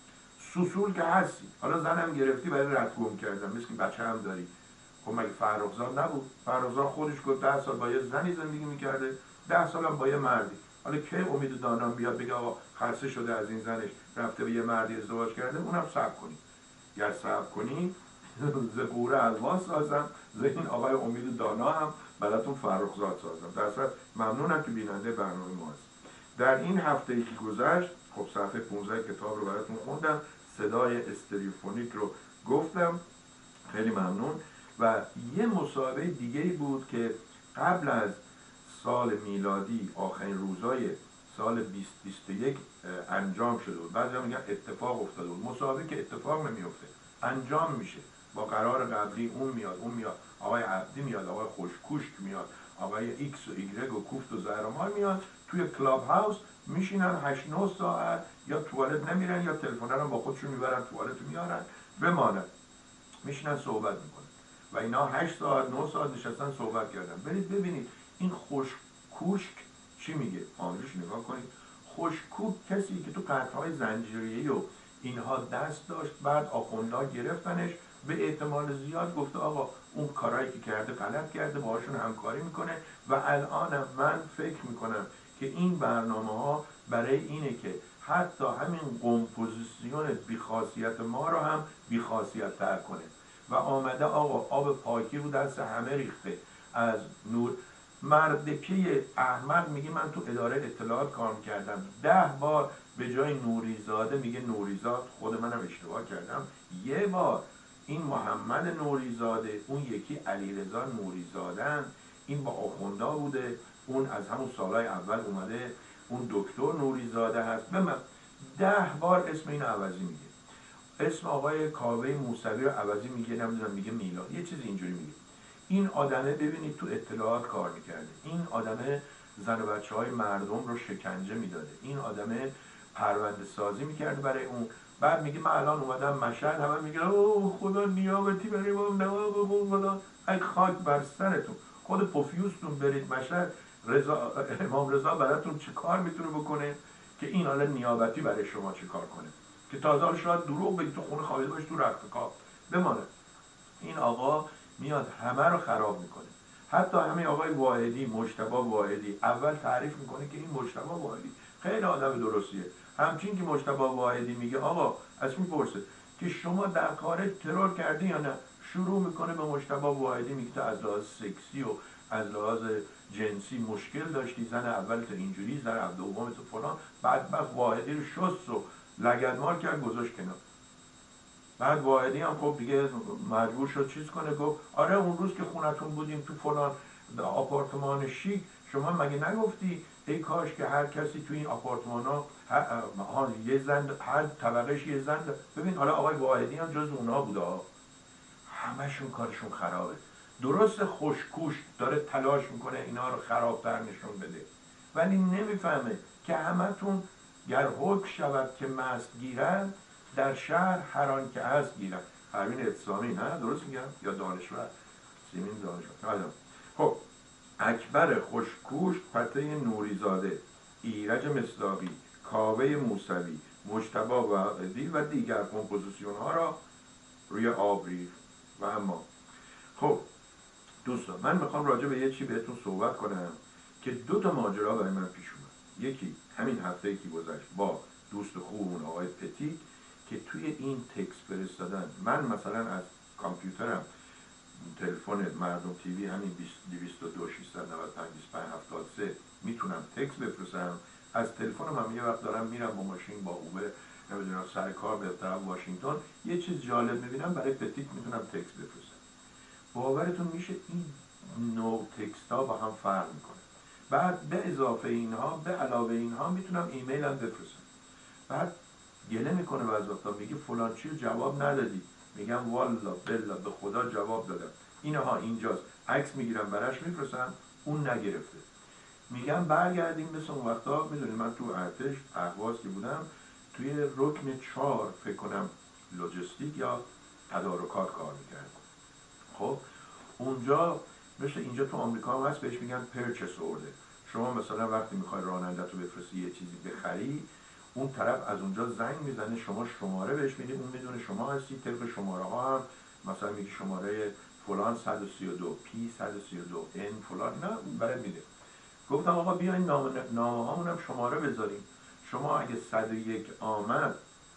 سوسول که هستی، حالا زنم گرفتی برای ردگم کردن، مثل که بچه هم داری. خب مگه فرخزاد نبود؟ فرخزاد خودش گفت ده سال با یه زنی زندگی میکرده، ده سال هم با یه مردی. حالا که امید دانا بیاد بگه آقا خسته شده از این زنش رفته به یه مردی ازدواج کرده، اونم صبر کنی. گر صبر کنی ز قوره الواز سازم، ز این آقای امید دانا هم براتون فرخزاد سازم. در صورت ممنونم که بیننده برنامه ما هست. در این هفته ای که گذشت، خب صفحه پانزده کتاب رو براتون خوندم، صدای استریوفونیک رو گفتم، خیلی ممنون. و یه مسابقه دیگری بود که قبل از سال میلادی آخرین روزای سال بیست بیست و یک انجام شده بود. بعضی میگن اتفاق افتاده بود. مسابقه که اتفاق نمیفته، انجام میشه. با قرار قبلی اون میاد اون میاد آقای عبدی میاد، آقای خوشکوشک میاد، آقای ایکس و ایگرگ و کوفت و زهرمار میاد توی کلاب هاوس میشینن هشت نه ساعت، یا توالت نمیرن یا تلفن رو با خودشون میبرن توالت میارن بمانن، میشینن صحبت میکنن و اینا هشت ساعت نه ساعت نشستن صحبت کردن. برید ببینید این خوشکوشک چی میگه، آموزش نگاه کنید. خوشکوک کسی که تو قطعهای زنجیریه‌ای و اینها دست داشت، بعد آخوندها گرفتنش، به احتمال زیاد گفته آقا اون کارایی که کرده غلط کرده، باهاشون همکاری میکنه. و الانم من فکر میکنم که این برنامه ها برای اینه که حتی همین کمپوزیسیون بیخاصیت ما رو هم بیخاصیت تر کنه. و آمده آقا آب پاکی رو دست همه ریخته. از نور مردکه احمد میگه من تو اداره اطلاعات کار کردم، ده بار به جای نوریزاده میگه نوریزاد. خود منم اشتباه کردم یه بار. این محمد نوریزاده، اون یکی علیرضا نوریزادن، این با آخوندا بوده، اون از همون سالهای اول اومده، اون دکتر نوریزاده هست. به من ده بار اسم این عوضی میگه، اسم آقای کاوه موسوی رو عوضی میگه، نمیدونم میگه میلاد، یه چیز اینجوری میگه. این آدمه ببینید تو اطلاعات کار میکرده، این آدمه زن و بچه های مردم رو شکنجه میداده، این آدمه پرونده سازی میکرده برای اون. بعد میگه من الان اومدم مشهد، همه میگه اوه خدا نیابتی برای ما نواب خدا. ای خاک بر سرتون، خود پوفیوستون برید مشهد، رضا امام رضا براتون چه کار میتونه بکنه که این حالا نیابتی برای شما چه کار کنه، که تازه شاید دروغ بگی تو خونه خوابیده باش تو رخت خواب بمانه. این آقا میاد همه رو خراب میکنه. حتی همین آقای واحدی، مجتبی واحدی، اول تعریف میکنه که این مجتبی واحدی خیلی آدم درستیه. همچین که مجتبی واحدی میگه آقا از میپرسه که شما در خارج ترور کردی یا نه، شروع میکنه به مجتبی واحدی میگه تو از لحاظ سکسی و از لحاظ جنسی مشکل داشتی، زن اول تو اینجوری، زن دوم تو فلان. بعد بعد واحدی رو شست و لگدمال کرد گذاشت کنار. بعد واحدی هم خب دیگه مجبور شد چیز کنه، گفت آره اون روز که خونتون بودیم تو فلان آپارتمان شیک، شما مگه نگفتی ای کاش که هر کسی تو این آپارتمان ها یه زن، هر طبقهش یه زن. ببین حالا آقای واحدی هم جز اونها بوده، همشون کارشون خرابه. درست خوشکوش داره تلاش میکنه اینا رو خرابتر نشون بده، ولی نمیفهمه که همتون گر حکم شود که مست گیرن، در شهر هر آن که هست گیرن. پروین اعتصامی، نه درست میگم یا دانشور؟ سیمین دانشور. خب اکبر خوشکوش، پته نوریزاده، ایرج مصداقی، کاوه موسوی، مجتبی وحدی و دیگر کمپوزیسیون ها را روی آب ریخت. و اما خب دوستان، من میخوام راجع به یه چی بهتون صحبت کنم که دو تا ماجرا برای من پیش اومد. یکی همین هفته که گذشت با دوست خوبمون آقای پتی که توی این تکست فرستادن، من مثلا از کامپیوترم تلفن مردم تیوی همین دویست و دو ششصد و نود و پنج بیست و پنج هفتاد و سه میتونم تکست بفرستم. از تلفنم هم یه وقت دارم میرم با ماشین با اوبر نمیدونم سر کار به طرف واشنگتن، یه چیز جالب میبینم برای پتیک میتونم تکست بفرستم. باورتون میشه این نوع تکست ها با هم فرق میکنه. بعد به اضافه اینها به علاوه اینها میتونم ایمیل هم بفرستم. بعد گله میکنه بعضی وقتا، میگه فلان چیز جواب ندادی، میگم والا بلا به خدا جواب دادم، اینها اینجاست، عکس میگیرم براش میفرستم، اون نگرفته. میگم برگردیم مثل اون وقتا، میدونید من تو ارتش اهواز که بودم توی رکن چهار فکر کنم لوجستیک یا تدارکات کار میکردم. خب اونجا مثل اینجا تو آمریکا هم هست، بهش میگن پرچس اوردر. شما مثلا وقتی میخوای راننده تو بفرستی یه چیزی بخری، اون طرف از اونجا زنگ میزنه، شما شماره بهش میدی، اون میدونه شما هستی، طبق شماره ها هم مثلا میگی شماره فلان صد و سی و دو پی صد و سی و دو ان فلان، اینا برای میده. گفتم آقا بیاین نامه نامه هامون هم شماره بذاریم، شما اگه صد و یک آمد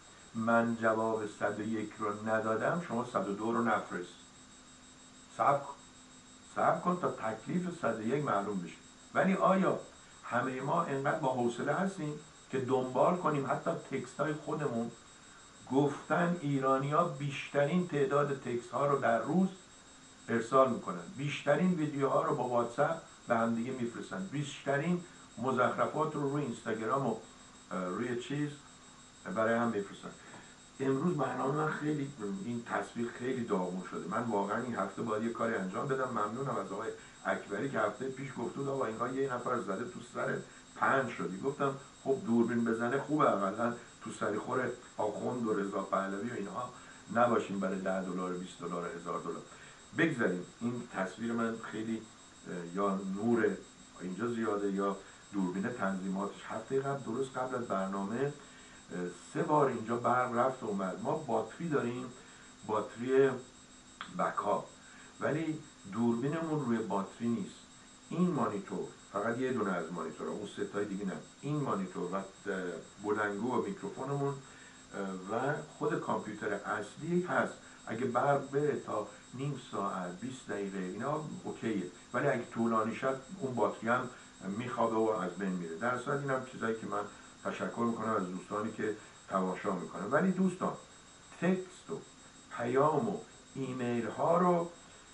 من جواب صد و یک رو ندادم، شما صد و دو رو نفرست، صبر کن صبر کن تا تکلیف صد و یک معلوم بشه. ولی آیا همه ما انقدر با حوصله هستیم که دنبال کنیم حتی تکست های خودمون؟ گفتن ایرانیا بیشترین تعداد تکست ها رو در روز ارسال میکنن، بیشترین ویدیوها رو با واتساپ به هم دیگه میفرستن، بیشترین مزخرفات رو روی اینستاگرام و روی چیز برای هم میفرستن. امروز برنامه من خیلی این تصویر خیلی داغون شده. من واقعا این هفته باید یه کاری انجام بدم. ممنونم از آقای اکبری که هفته پیش گفت بود آقا اینها یه نفر زده تو سر پنج شدی. گفتم خب دوربین بزنه خوبه، اقلا تو سری خور آخوند و رضا پهلوی و اینها نباشیم برای ده دلار بیست دلار هزار دلار. بگذاریم این تصویر من خیلی یا نور اینجا زیاده یا دوربین تنظیماتش. هفته قبل درست قبل از برنامه سه بار اینجا برق رفت و اومد. ما باتری داریم، باتری بکاپ، ولی دوربینمون روی باتری نیست. این مانیتور فقط یه دونه از مانیتور، اون سه تای دیگه نه. این مانیتور و بلندگو و میکروفونمون و خود کامپیوتر اصلی هست. اگه برق بره تا نیم ساعت بیست دقیقه اینا اوکیه، ولی اگه طولانی شد اون باتری هم میخوابه و از بین میره. در اصل این هم چیزایی که من تشکر میکنم از دوستانی که تماشا میکنن. ولی دوستان تکست و پیام و ایمیل ها رو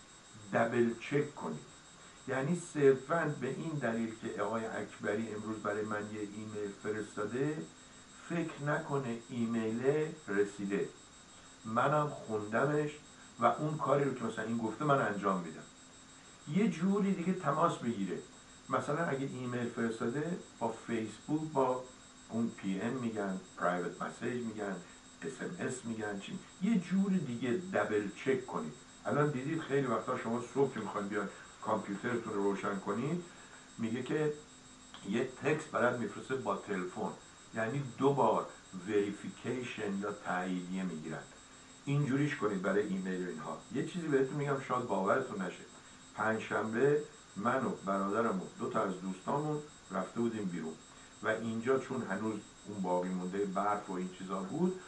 دبل چک کنید. یعنی صرفاً به این دلیل که آقای اکبری امروز برای من یه ایمیل فرستاده فکر نکنه ایمیل رسیده. منم خوندمش و اون کاری رو که مثلا این گفته من انجام میدم. یه جوری دیگه تماس بگیره. مثلا اگه ایمیل فرستاده با فیسبوک با اون پی ام میگن، پرایوت مسیج میگن، اس ام اس میگن، چی یه جوری دیگه دبل چک کنید. الان دیدید خیلی وقتا شما صبح که میخواین بیاید کامپیوترتون رو روشن کنید میگه که یه تکست برات میفرسته با تلفن، یعنی دو بار وریفیکیشن یا تاییدیه میگیرن. اینجوریش کنید برای ایمیل اینها. یه چیزی بهتون میگم شاید باورتون نشه. پنجشنبه من و برادرم و دو تا از دوستامون رفته بودیم بیرون و اینجا چون هنوز اون باقی مونده برف و این چیزا بود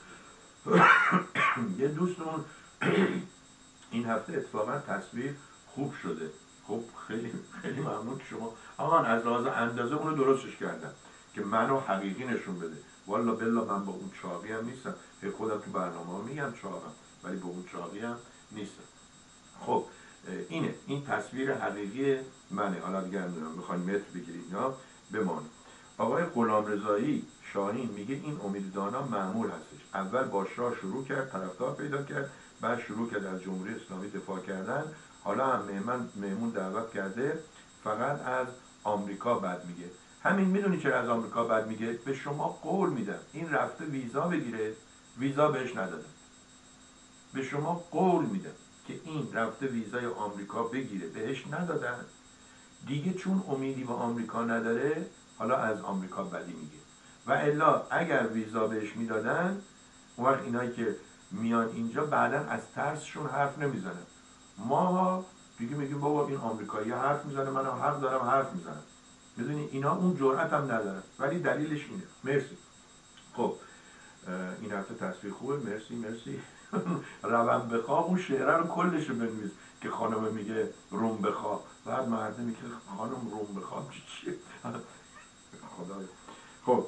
یه دوستمون این هفته اتفاقا تصویر خوب شده. خب خیلی خیلی ممنون که شما آهان از لحاظ اندازه اونو درستش کردم که منو حقیقی نشون بده. والا بلا من با اون چاقی هم نیستم. خودم تو برنامه ها میگم چاقم ولی با اون چاقی هم نیستم. خب اینه، این تصویر حقیقی منه. حالا دیگه نمیدونم میخواین متر بگیرید یا بمانه. آقای غلامرضایی شاهین میگه این امید دانا معمول هستش. اول با شاه شروع کرد، طرفدار پیدا کرد، بعد شروع کرد از جمهوری اسلامی دفاع کردن، حالا هم مهمون مهمون دعوت کرده، فقط از آمریکا بد میگه. همین میدونی چرا از آمریکا بد میگه؟ به شما قول میدم این رفته ویزا بگیره، ویزا بهش ندادن. به شما قول میدم که این رفته ویزای آمریکا بگیره، بهش ندادن. دیگه چون امیدی به آمریکا نداره، حالا از آمریکا بدی میگه. و الا اگر ویزا بهش میدادن، اون وقت اینایی که میان اینجا بعدا از ترسشون حرف نمیزنن. ما دیگه میگیم بابا این آمریکایی حرف میزنه، منم حق دارم حرف میزنم. میدونی اینا اون جرأت هم ندارن، ولی دلیلش اینه. مرسی. خب این هفته تصویر خوبه، مرسی مرسی. روم بخواه اون شعره رو کلش رو بنویس که خانم میگه روم بخواه، بعد مرده میگه خانم روم بخواه چیه؟ خدایا. خب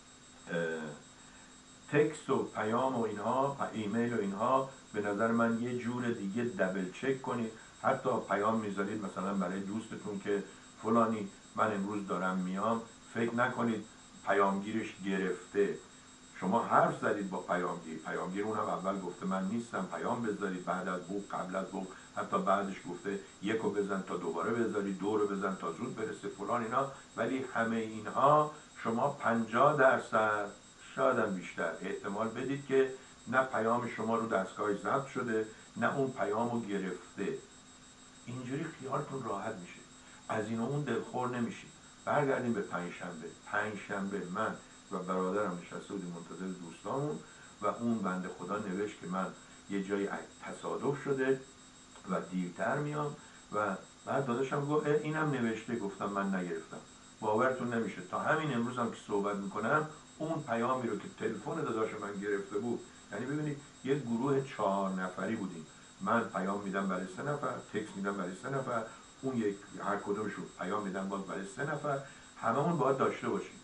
تکست و پیام و اینها، ایمیل و اینها، به نظر من یه جور دیگه دبل چک کنید. حتی پیام میذارید مثلا برای دوستتون که فلانی من امروز دارم میام، فکر نکنید پیامگیرش گرفته. شما حرف زدید با پیامگیر، پیامگیر اونم اول گفته من نیستم، پیام بذارید، بعد از بوق، قبل از بوق، حتی بعدش گفته یکو بزن تا دوباره بذارید، دو رو بزن تا زود برسه فلان اینا. ولی همه اینها شما پنجاه درصد شاید بیشتر احتمال بدید که نه پیام شما رو دستگاه ضبط شده، نه اون پیامو گرفته. اینجوری خیالتون راحت میشه، از این و اون دلخور نمیشید. برگردیم به پنجشنبه. پنجشنبه من و برادرم نشسته بودیم منتظر دوستامون و اون بنده خدا نوشت که من یه جایی تصادف شده و دیرتر میام. و بعد داداشم گفت اینم نوشته، گفتم من نگرفتم. باورتون نمیشه تا همین امروز هم که صحبت میکنم اون پیامی رو که تلفن داداش من گرفته بود، یعنی ببینید یه گروه چهار نفری بودیم، من پیام میدم برای سه نفر، تکست میدم برای سه نفر، اون یک هر کدومشون پیام میدم باز برای سه نفر، هممون باید داشته باشیم.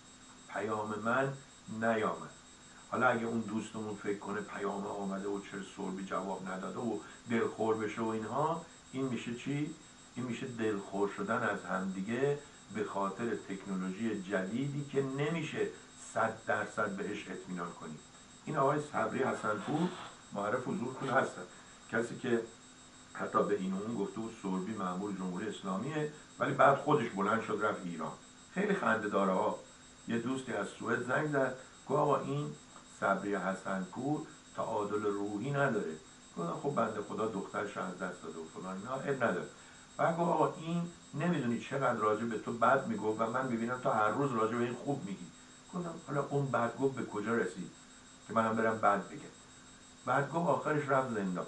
پیام من نیامد. حالا اگه اون دوستمون فکر کنه پیام آمده و چرا سوربی جواب نداده و دلخور بشه و اینها، این میشه چی؟ این میشه دلخور شدن از همدیگه به خاطر تکنولوژی جدیدی که نمیشه صد درصد بهش اطمینان کنیم. این آقای صبری حسنپور معرف حضورتون هستن، کسی که حتی به این و اون گفته بود سوربی مأمور جمهوری اسلامیه، ولی بعد خودش بلند شد رفت ایران. خیلی خنده داره ها. یه دوستی از سوئد زنگ زد گفت آقا این صبری حسنپور تعادل روحی نداره. گفتم خب بنده خدا دخترش از دست داده و فلان اینا، اب نداره. بعد گفت آقا این نمیدونی چقدر راجع به تو بد میگفت و من میبینم تو هر روز راجع به این خوب میگی. گفتم حالا اون بد گفت به کجا رسید که منم برم بد بگم؟ بعد گفت آخرش رفت زندان.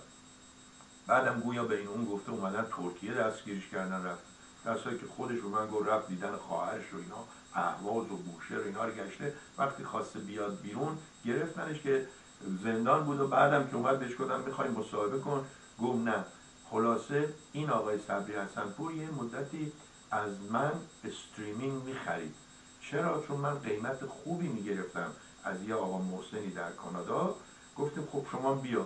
بعدم گویا به این اون گفته اومدن ترکیه دستگیرش کردن رفت، درسایی که خودش رو من گفت رفت دیدن خواهرش رو اینا، اهواز و بوشهر و اینا رو گشته. وقتی خواسته بیاد بیرون گرفتنش که زندان بود و بعدم که اومد بهش گفتم میخوای مصاحبه کن، گفت نه. خلاصه این آقای صبری حسنپور یه مدتی از من استریمینگ میخرید. چرا؟ چون من قیمت خوبی میگرفتم از یه آقا محسنی در کانادا. گفتیم خب شما بیا.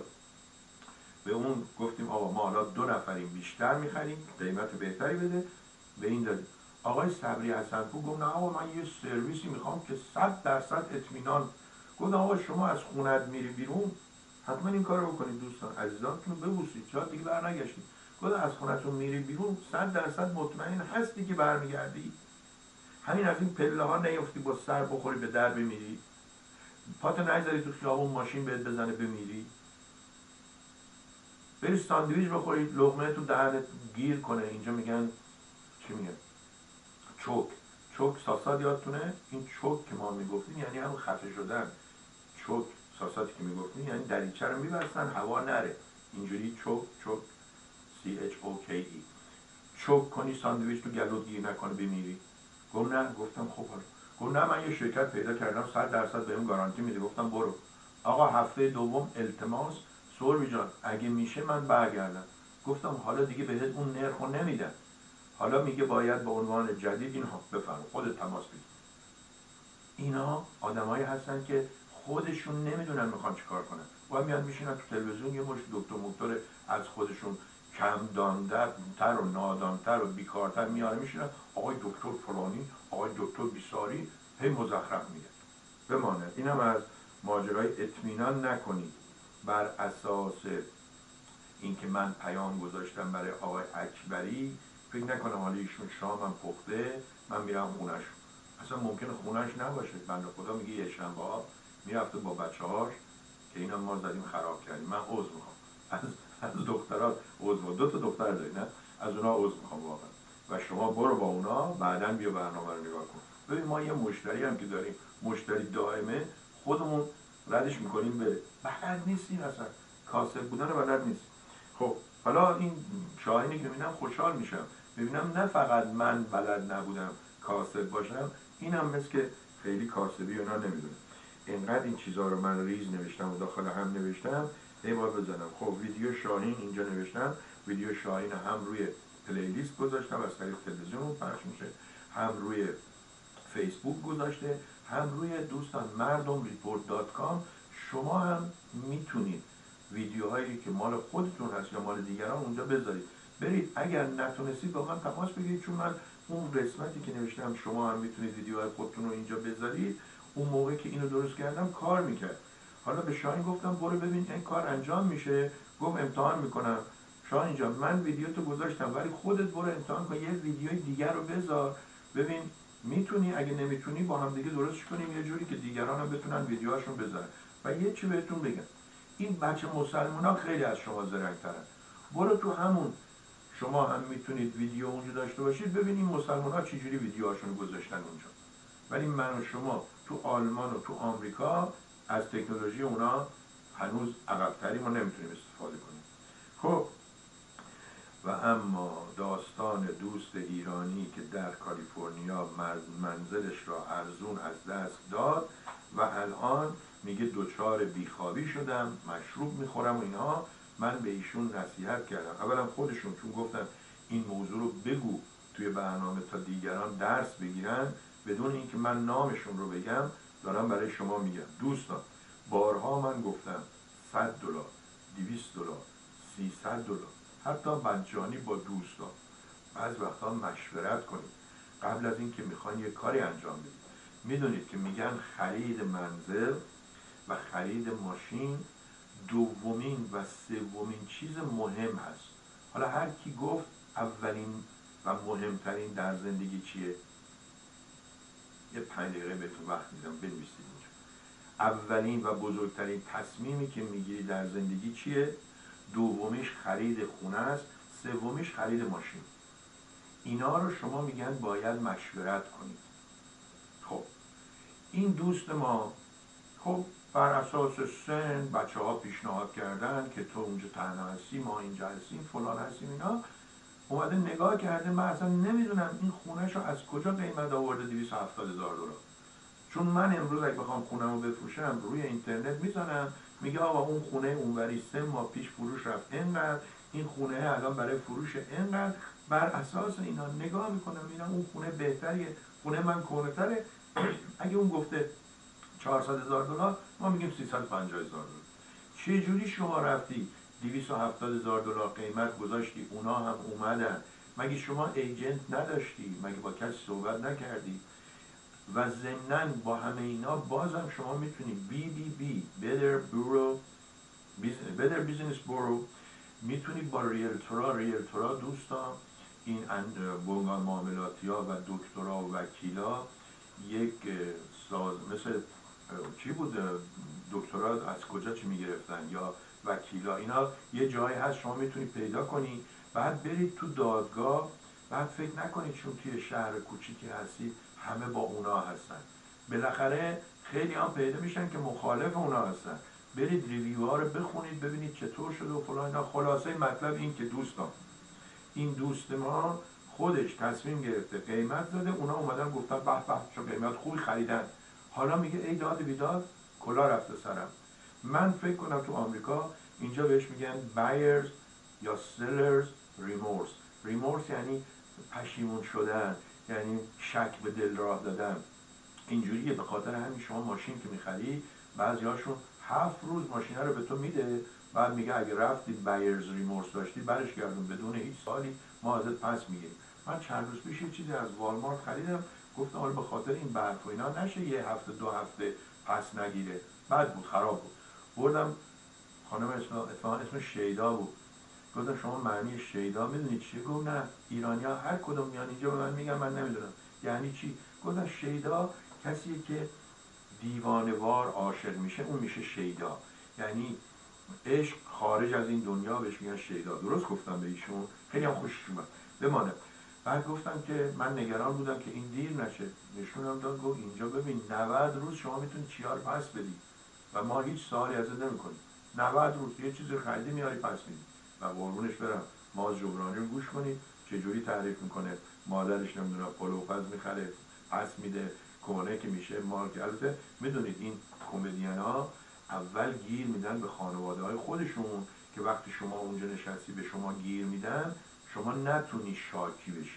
به اون گفتیم آقا ما حالا دو نفریم بیشتر میخریم، قیمت بهتری بده. به این دادیم. آقای صبری حسنپور گفت نه آقا من یه سرویسی میخوام که صد درصد اطمینان. گفتم آقا شما از خونت میری بیرون حتما این کارو بکنید دوستان، عزیزانتون رو ببوسید، چرا دیگه بر نگشتید. گفتم از خونتون میری بیرون صد درصد مطمئن هستی که برمیگردی؟ همین از این پله ها نیفتی با سر بخوری به در بمیری؟ پاتو نذاری تو خیابون ماشین بهت بزنه بمیری؟ بری ساندویچ بخوری لقمه تو دهنت گیر کنه، اینجا میگن چی میگن؟ چوک. چوک ساساد یادتونه؟ این چوک که ما میگفتیم یعنی همون خفه شدن. چوک ساسادی که میگفتیم یعنی دریچه رو میبستن هوا نره، اینجوری چوک چوک سی اچ او کی ای. چوک کنی ساندویچ تو گلوت گیر نکنه بمیری. گفت نه. گفتم خب حالا. گفت نه من یه شرکت پیدا کردم صد درصد بهم گارانتی میده. گفتم برو. آقا هفته دوم التماس سوربی جان اگه میشه من برگردم. گفتم حالا دیگه بهت اون نرخو نمیدن، حالا میگه باید به عنوان جدید اینها بفرم خودت تماس بگیر. اینا آدمایی هستن که خودشون نمیدونن میخوان چیکار کنن، باید میاد میشینن تو تلویزیون یه مش دکتر مکتر از خودشون کم دانتر و نادانتر و بیکارتر میاره میشینن آقای دکتر فلانی، آقای دکتر بیساری، هی مزخرف میگن. بماند. اینم از ماجرای اطمینان نکنید بر اساس اینکه من پیام گذاشتم برای آقای اکبری، فکر نکنم حالا ایشون شامم پخته من میرم خونش، اصلا ممکنه خونش نباشه، بنده خدا میگه یه شنبه ها میرفته با بچه هاش که اینا ما زدیم خراب کردیم. من عذر میخوام از از دخترات، عذر میخوام، دو تا دختر داری نه، از اونا عذر میخوام واقعا. و شما برو با اونا بعداً بیا برنامه رو نگاه کن. ببین ما یه مشتری هم که داریم، مشتری دائمه، خودمون ردش میکنیم به بلد نیستیم، اصلا کاسب بودن رو بلد نیست. خب حالا این شاهینی که ببینم خوشحال میشم، ببینم نه فقط من بلد نبودم کاسب باشم، اینم مثل که خیلی کاسبی اونا نمیدونه. اینقدر این چیزها رو من ریز نوشتم و داخل هم نوشتم، یه بار بزنم. خب ویدیو شاهین اینجا نوشتم، ویدیو شاهین هم روی پلیلیست گذاشتم، از طریق تلویزیون پخش میشه، هم روی فیسبوک گذاشته، هم روی دوستان مردم ریپورت دات کام. شما هم میتونید ویدیوهایی که مال خودتون هست یا مال دیگران اونجا بذارید. برید اگر نتونستید با من تماس بگیرید، چون من اون قسمتی که نوشتم شما هم میتونید ویدیوهای خودتون رو اینجا بذارید، اون موقع که اینو درست کردم کار میکرد. حالا به شاهین گفتم برو ببین این کار انجام میشه، گفت امتحان میکنم. شاهین جان من ویدیو تو گذاشتم ولی خودت برو امتحان کن، یه ویدیوی دیگر رو بذار ببین میتونی، اگه نمیتونی با هم دیگه درستش کنیم یه جوری که دیگران هم بتونن ویدیوهاشون بذارن. و یه چی بهتون بگم، این بچه مسلمان ها خیلی از شما زرنگ‌ترن. برو تو همون، شما هم میتونید ویدیو اونجا داشته باشید، ببینید مسلمان ها چجوری ویدیوهاشون گذاشتن اونجا. ولی من و شما تو آلمان و تو آمریکا از تکنولوژی اونا هنوز عقب‌تریم و نمیتونیم استفاده کنیم. خب و اما داستان دوست ایرانی که در کالیفرنیا منزلش را ارزون از دست داد و الان میگه دوچار بیخوابی شدم، مشروب میخورم و اینها. من به ایشون نصیحت کردم، اولا خودشون چون گفتن این موضوع رو بگو توی برنامه تا دیگران درس بگیرن، بدون اینکه من نامشون رو بگم دارم برای شما میگم. دوستان بارها من گفتم صد دلار، دویست دلار، سیصد دلار، حتی مجانی با دوستان بعض وقتا مشورت کنید قبل از اینکه میخواین یه کاری انجام بدید. میدونید که میگن خرید منزل و خرید ماشین دومین و سومین چیز مهم هست. حالا هر کی گفت اولین و مهمترین در زندگی چیه؟ یه پنج دقیقه بهتون وقت میدم بنویسید اینجا. اولین و بزرگترین تصمیمی که میگیری در زندگی چیه؟ دومیش خرید خونه است، سومیش خرید ماشین. اینا رو شما میگن باید مشورت کنید. خب این دوست ما خب بر اساس سن بچه ها پیشنهاد کردن که تو اونجا تنها هستی، ما اینجا هستیم، فلان هستیم، اینا اومده نگاه کرده. من اصلا نمیدونم این خونهشو از کجا قیمت آورده دویست و هفتاد هزار دلار. چون من امروز اگه بخوام خونه‌مو بفروشم روی اینترنت میزنم میگه آقا اون خونه اونوری سه ماه پیش فروش رفت اینقدر، این خونه الان برای فروش اینقدر. بر اساس اینا نگاه میکنم اینا اون خونه بهتریه، خونه من کهنه‌تره. اگه اون گفته چهارصد هزار دلار ما میگیم سیصد و پنجاه هزار دلار. چه جوری شما رفتی دویست و هفتاد هزار دلار قیمت گذاشتی، اونا هم اومدن؟ مگه شما ایجنت نداشتی؟ مگه با کسی صحبت نکردی؟ و ضمناً با همه اینا بازم شما میتونید بی بی بی Better Bureau Better Business Bureau میتونید با ریلتورا ریلتورا دوستان این بنگاه معاملاتی ها و دکترا و وکیلا یک ساز مثل چی بود دکترا از کجا چی میگرفتن یا وکیلا، اینا یه جایی هست شما میتونید پیدا کنید. بعد برید تو دادگاه، بعد فکر نکنید چون توی شهر کوچیکی هستید همه با اونا هستن. بالاخره خیلی هم پیدا میشن که مخالف اونا هستن. برید ریویو ها رو بخونید ببینید چطور شده و فلان اینا. خلاصه مطلب این که دوستان این دوست ما خودش تصمیم گرفته قیمت داده، اونا اومدن گفتن به به چه قیمت خوبی خریدن. حالا میگه ای داد بیداد کلا رفته سرم. من فکر کنم تو آمریکا اینجا بهش میگن buyers یا sellers remorse. remorse یعنی پشیمون شدن، یعنی شک به دل راه دادن. اینجوریه. به خاطر همین شما ماشین که میخری بعضیاشون هفت روز ماشین رو به تو میده، بعد میگه اگه رفتی بایرز ریمورس داشتی برش گردون بدون هیچ سالی ما ازت پس میگیریم. من چند روز پیش یه چیزی از والمارت خریدم، گفتم حالا به خاطر این برف و اینا نشه یه هفته دو هفته پس نگیره. بعد بود خراب بود. بردم خانم اسم اسم اسم شیدا بود. گفتم شما معنی شیدا میدونید چیه؟ گفت نه، ایرانی‌ها هر کدوم میان اینجا به من میگن من نمیدونم یعنی چی. گفتم شیدا کسیه که دیوانه‌وار عاشق میشه، اون میشه شیدا. یعنی عشق خارج از این دنیا بهش میگن شیدا. درست گفتم به ایشون؟ خیلی هم خوشش اومد. بمانه. بعد گفتم که من نگران بودم که این دیر نشه. نشونم داد، گفت اینجا ببین نود روز شما میتونی چیا رو پس بدی و ما هیچ سوالی ازت نمیکنیم. نود روز یه چیزی خریدی میاری پس میدی. و قربونش برم، ما جبرانی رو گوش کنید چجوری تعریف میکنه مادرش نمیدونم پلو پز میخره پس میده، کهنه که میشه مارک. البته میدونید این کمدین ها اول گیر میدن به خانواده های خودشون که وقتی شما اونجا نشستی به شما گیر میدن شما نتونی شاکی بشی.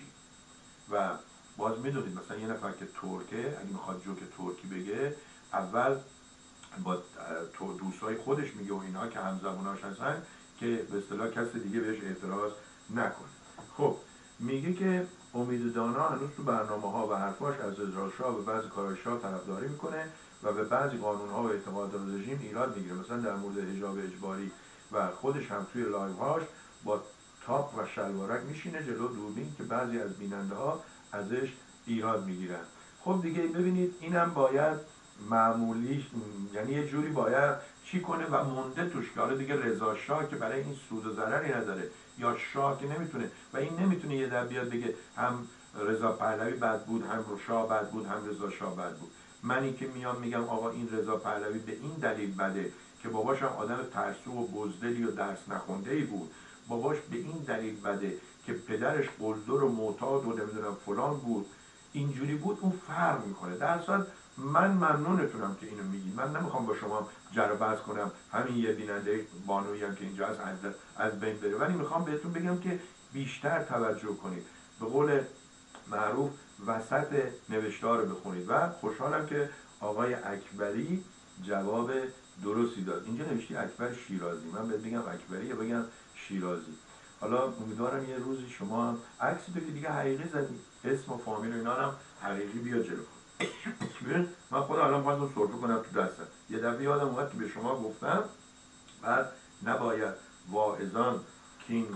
و باز میدونید مثلا یه نفر که ترکه اگه میخواد جوک ترکی بگه اول با دوستای خودش میگه و اینا که همزبوناش هستن که به اصطلاح کسی دیگه بهش اعتراض نکنه. خب میگه که امید دانا هنوز تو برنامه ها و حرفاش از اجرای شاه و بعضی کارهای شاه طرفداری میکنه و به بعضی قانون ها و اعتقادات رژیم ایراد میگیره. مثلا در مورد حجاب اجباری و خودش هم توی لایو هاش با تاپ و شلوارک میشینه جلو دوربین که بعضی از بیننده ها ازش ایراد میگیرن. خب دیگه ببینید اینم باید معمولیش، یعنی یه جوری باید چی کنه و مونده توش که حالا دیگه رضا شاه که برای این سود و ضرری نداره یا شاه که نمیتونه و این نمیتونه یه در بیاد بگه هم رضا پهلوی بد بود هم شاه بد بود هم رضا شاه بد بود. منی که میام میگم آقا این رضا پهلوی به این دلیل بده که باباش هم آدم ترسو و بزدلی و درس نخونده ای بود، باباش به این دلیل بده که پدرش قلدر و معتاد و نمیدونم فلان بود، اینجوری بود، اون فرق میکنه. در اصل من ممنونتونم که اینو میگید. من نمیخوام با شما جر و بحث کنم، همین یه بیننده بانویی هم که اینجا از از بین بره، ولی میخوام بهتون بگم که بیشتر توجه کنید. به قول معروف وسط نوشتار رو بخونید. و خوشحالم که آقای اکبری جواب درستی داد. اینجا نوشتی اکبر شیرازی، من بهت بگم اکبری یا بگم شیرازی؟ حالا امیدوارم یه روزی شما هم عکسی تو که دیگه حقیقی زدی، اسم و فامیل و اینا هم حقیقی بیاد جلو. ببین من خودم الان باید سرفه کنم تو دستم. یه دفعه یادم اومد که به شما گفتم بعد نباید واعظان کین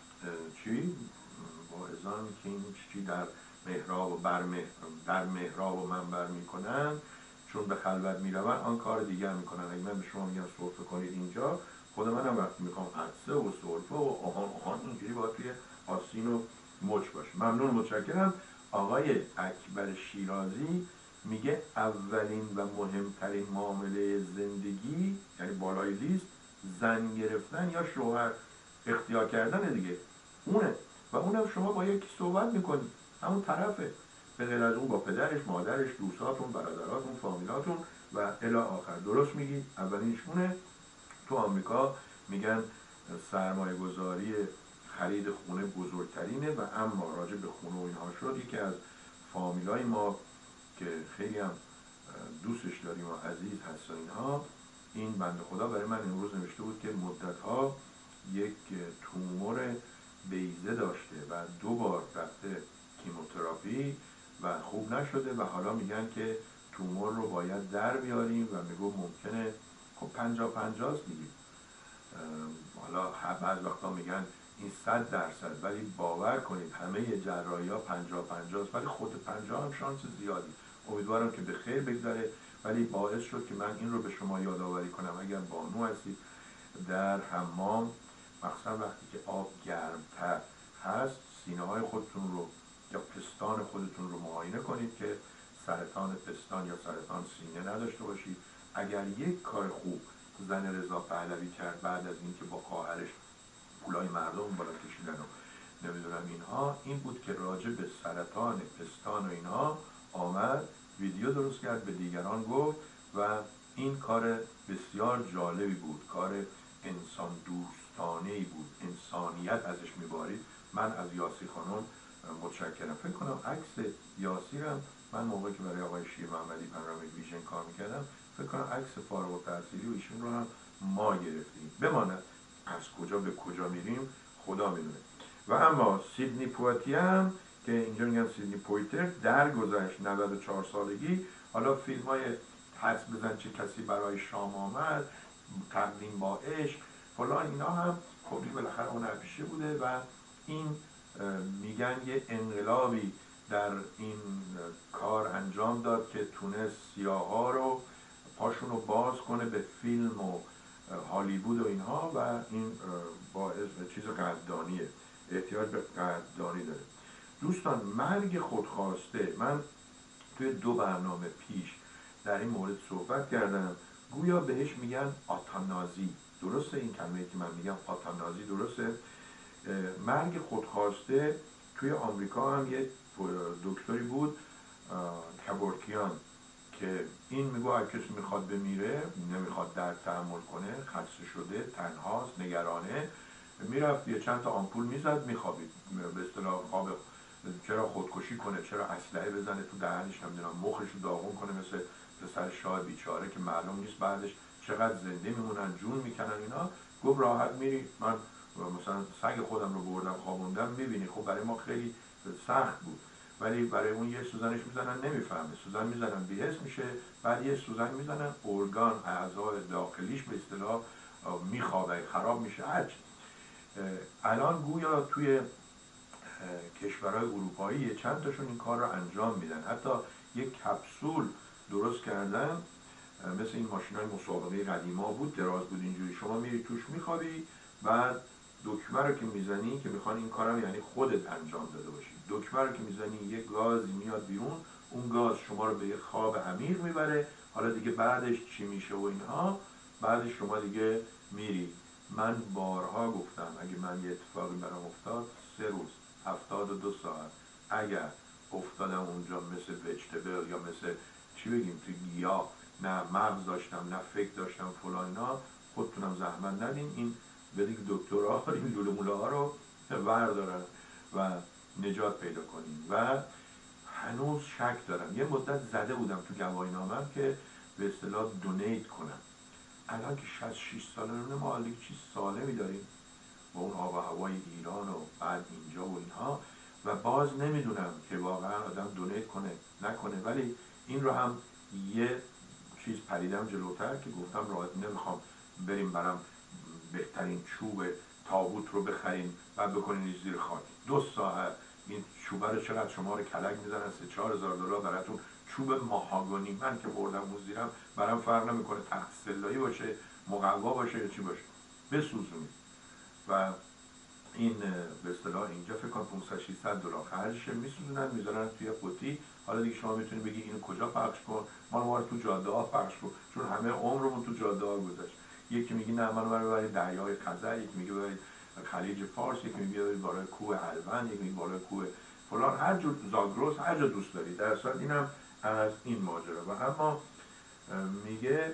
چی؟ واعظان کین چی در محراب و بر در محراب و منبر میکنن چون به خلوت میرون آن کار دیگر میکنن. اگه من به شما میگم سرفه کنید اینجا، خود منم وقتی میخوام عدسه و سرفه و آهان آهان اینجوری باید توی آستین و مچ باشه. ممنون، متشکرم. آقای اکبر شیرازی میگه اولین و مهمترین معامله زندگی، یعنی بالای لیست، زن گرفتن یا شوهر اختیار کردن دیگه، اونه. و اونم شما با یکی صحبت میکنید، همون طرفه، به غیر از اون با پدرش، مادرش، دوستاتون، برادراتون، فامیلاتون و الی آخر. درست میگی، اولینشونه. تو آمریکا میگن سرمایه گذاری خرید خونه بزرگترینه و اما راجع به خونه و اینها شد یکی از فامیلای ما که خیلی هم دوستش داریم و عزیز هست و اینها، این بنده خدا برای من امروز نوشته بود که مدتها یک تومور بیضه داشته و دو بار رفته کیموتراپی و خوب نشده و حالا میگن که تومور رو باید در بیاریم و میگو ممکنه، خب پنجا پنجاست دیگه. حالا بعض وقتا میگن این صد درصد، ولی باور کنید همه جراحی ها پنجا پنجاست، ولی خود پنجا هم شانس زیادی. امیدوارم که به خیر بگذره. ولی باعث شد که من این رو به شما یادآوری کنم اگر بانو هستید در حمام، مخصوصا وقتی که آب گرمتر هست، سینه های خودتون رو یا پستان خودتون رو معاینه کنید که سرطان پستان یا سرطان سینه نداشته باشید. اگر یک کار خوب زن رضا پهلوی کرد بعد از اینکه با خواهرش پولای مردم بالا کشیدن و نمیدونم اینها، این بود که راجع به سرطان پستان و اینها آمد ویدیو درست کرد، به دیگران گفت و این کار بسیار جالبی بود، کار انسان دوستانه‌ای بود، انسانیت ازش میبارید. من از یاسی خانم متشکرم. فکر کنم عکس یاسیرم من موقعی که برای آقای شیر محمدی پنرامیک ویژن کار میکردم، فکر کنم عکس فارغ التحصیلی و ایشون رو هم ما گرفتیم. بماند از کجا به کجا میریم خدا میدونه. و اما سیدنی پویتی هم که اینجا میگن سیدنی پویتر درگذشت، نود و چهار سالگی. حالا فیلم های حدس بزن چه کسی برای شام آمد، تقدیم با عشق، فلان اینا هم خب بالاخره اون پیشه بوده و این میگن یه انقلابی در این کار انجام داد که تونست سیاها رو پاشون رو باز کنه به فیلم و هالیوود و اینها و این باعث چیز قدردانیه، احتیاج به قدردانی داره. دوستان مرگ خودخواسته، من توی دو برنامه پیش در این مورد صحبت کردم، گویا بهش میگن آتانازی. درسته این کلمه که من میگم آتانازی؟ درسته؟ مرگ خودخواسته توی آمریکا هم یه دکتری بود کبورکیان که این میگو اگه کسی میخواد بمیره، نمیخواد درد تحمل کنه، خسته شده، تنهاست، نگرانه، میرفت یه چند تا آمپول میزد میخوابید. به اصطلاح خواب، چرا خودکشی کنه، چرا اسلحه بزنه تو دهنش، نمیدونم مخش رو داغون کنه مثل پسر شاه بیچاره که معلوم نیست بعدش چقدر زنده میمونن، جون میکنن اینا. گفت راحت میری، من مثلا سگ خودم رو بردم خوابوندم، میبینی خب برای ما خیلی سخت بود، ولی برای اون یه سوزنش میزنن نمیفهمه، سوزن میزنن بی‌حس میشه، بعد یه سوزن میزنن ارگان اعضای داخلیش به اصطلاح میخوابه، خراب میشه. هرچی الان گویا توی کشورهای اروپایی چند تاشون این کار رو انجام میدن، حتی یک کپسول درست کردن مثل این ماشینای مسابقه قدیما بود، دراز بود اینجوری، شما میری توش میخوابی، بعد دکمه رو که میزنی که میخوان این کارم یعنی خودت انجام داده باشی، دکمه رو که میزنی یه گازی میاد بیرون، اون گاز شما رو به یه خواب عمیق میبره. حالا دیگه بعدش چی میشه و اینها، بعدش شما دیگه میری. من بارها گفتم اگه من یه اتفاقی برام افتاد، سه روز هفتاد و دو ساعت اگر افتادم اونجا مثل وجتبل یا مثل چی بگیم توی گیاه، نه مغز داشتم نه فکر داشتم فلان اینا، خودتونم زحمت ندین، این بدید دکترها این لوله موله ها رو بردارن و نجات پیدا کنین. و هنوز شک دارم، یه مدت زده بودم تو گواهی نامم که به اصطلاح دونیت کنم. الان که شصت و شش سالمه، ما حالا چیز سالمی داریم با اون آب و هوای ایران و بعد اینجا و اینها، و باز نمیدونم که واقعا آدم دونیت کنه نکنه. ولی این رو هم یه چیز پریدم جلوتر که گفتم راحت نمیخوام بریم برام بهترین چوب تابوت رو بخریم بعد بکنین زیر خاک دو ساعت این چوبه رو چقدر شما رو کلک میزنن، سه چهار هزار دلار براتون چوب ماهاگونی. من که بردم اون زیرم برام فرق نمیکنه تخت سلایی باشه، مقوا باشه یا چی باشه، بسوزونید. و این به اصطلاح اینجا فکر کنم پانصد ششصد دلار خرجشه، میسوزونن میذارن توی قوطی. حالا دیگه شما میتونی بگی اینو کجا پخش کن، ما رو تو جاده ها پخش کن، چون همه عمرمون تو جاده ها گذشت. یکی میگی نه منو ببرید دریای خزر، یکی میگه ببرید خلیج فارس، یکی میگه ببرید بالای کوه الوند، یکی میگه بالای کوه فلان، هر جور زاگرس، هر جا دوست دارید. در اصل اینم از این ماجرا. و اما میگه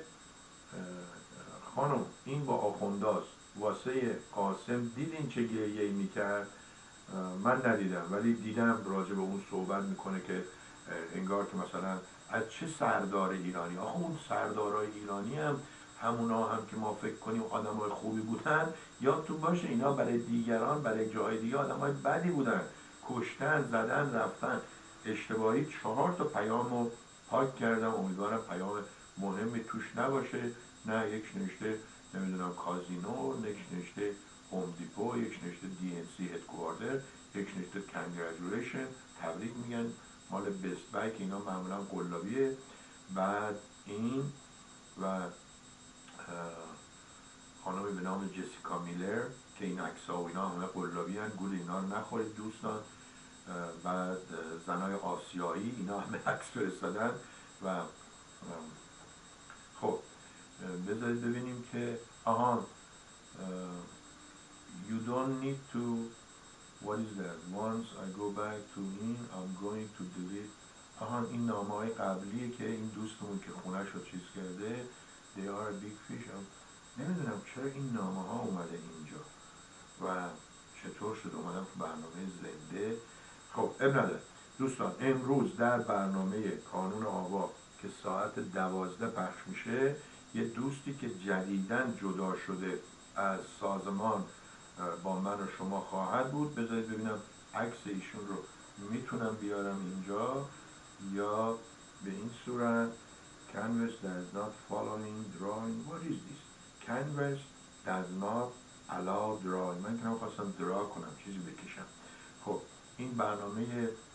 خانم این با آخونداست، واسه قاسم دیدین چه گریه‌ای میکرد؟ من ندیدم ولی دیدم راجع به اون صحبت میکنه که انگار که مثلا از چه سردار ایرانی، آخه اون سردارای ایرانی هم همونا هم که ما فکر کنیم آدمای خوبی بودن، یادتون باشه اینا برای دیگران برای جای دیگه آدمای بدی بودن، کشتن زدن رفتن. اشتباهی چهار تا پیامو پاک کردم، امیدوارم پیام مهمی توش نباشه. نه یک نوشته نمیدونم کازینو، یک نوشته هوم دیپو، یک نوشته دی ان سی هدکوارتر، یک نوشته کنگرچولیشن، تبریک میگن مال بست بای که اینا معمولا قلابیه. بعد این و خانمی به نام جسیکا میلر که این عکس‌ها و اینا همه قلابی هن، گول اینا رو نخورید دوستان. بعد زنای آسیایی اینا همه عکس فرستادن. و خب بذارید ببینیم که آهان you don't need to what is that once I go back to in I'm going to delete. آهان این نامه های قبلیه که این دوستمون که خونش رو چیز کرده they are a big fish. نمیدونم چرا این نامه ها اومده اینجا و چطور شد اومدم تو برنامه زنده. خب اب نداره دوستان، امروز در برنامه کانون آوا که ساعت دوازده پخش میشه، یه دوستی که جدیداً جدا شده از سازمان با من و شما خواهد بود. بذارید ببینم عکس ایشون رو میتونم بیارم اینجا یا به این صورت. canvas that is not following drawing. what is this canvas does not allow drawing. من که نمیخواستم درا کنم، چیزی بکشم. خب این برنامه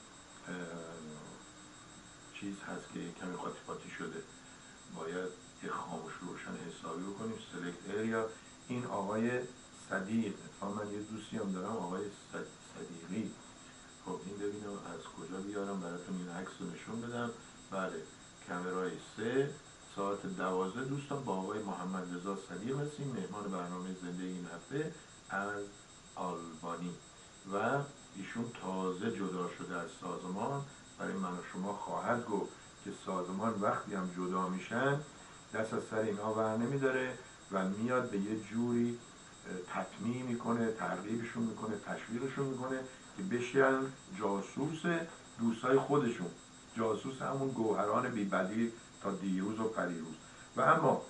چیز هست که کمی قاطی قاطی شده، باید یه خاموش روشن حسابی بکنیم. select area. این آقای صدیق، اتفاقا من یه دوستی هم دارم آقای صدیقی. خب این ببینم از کجا بیارم براتون این عکس رو نشون بدم. بله، کامرای سه، ساعت دوازده دوستان با آقای محمد رضا صدیق هستیم، مهمان برنامه زنده این هفته از آلبانی و ایشون تازه جدا شده از سازمان. برای من و شما خواهد گفت که سازمان وقتی هم جدا میشن دست از سر اینا ور نمیداره و میاد به یه جوری تطمیع میکنه، ترغیبشون میکنه، تشویقشون میکنه که بشن جاسوس دوستای خودشون، جاسوس همون گوهران بی‌بدیل تا دیروز و پریروز. و اما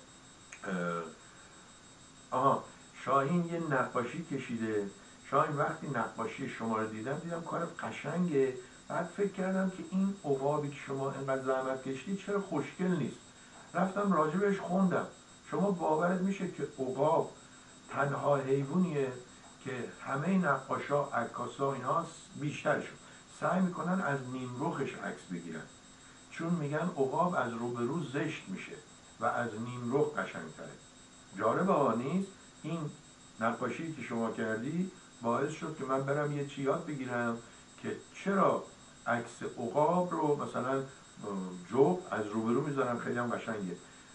آها شاهین یه نقاشی کشیده. شاهین وقتی نقاشی شما رو دیدم دیدم کار قشنگه، بعد فکر کردم که این عقابی که شما اینقدر زحمت کشیدید چرا خوشگل نیست. رفتم راجبش خوندم. شما باورت میشه که عقاب تنها حیوانیه که همه نقاشا، عکاسا اینا بیشترشون سعی میکنن از نیمرخش عکس بگیرن، چون میگن عقاب از روبرو زشت میشه و از نیمرخ قشنگتره. جالب ها نیست؟ این نقاشی که شما کردی باعث شد که من برم یه چی یاد بگیرم که چرا عکس عقاب رو مثلا جو از روبرو میذارم، خیلی هم قشنگه،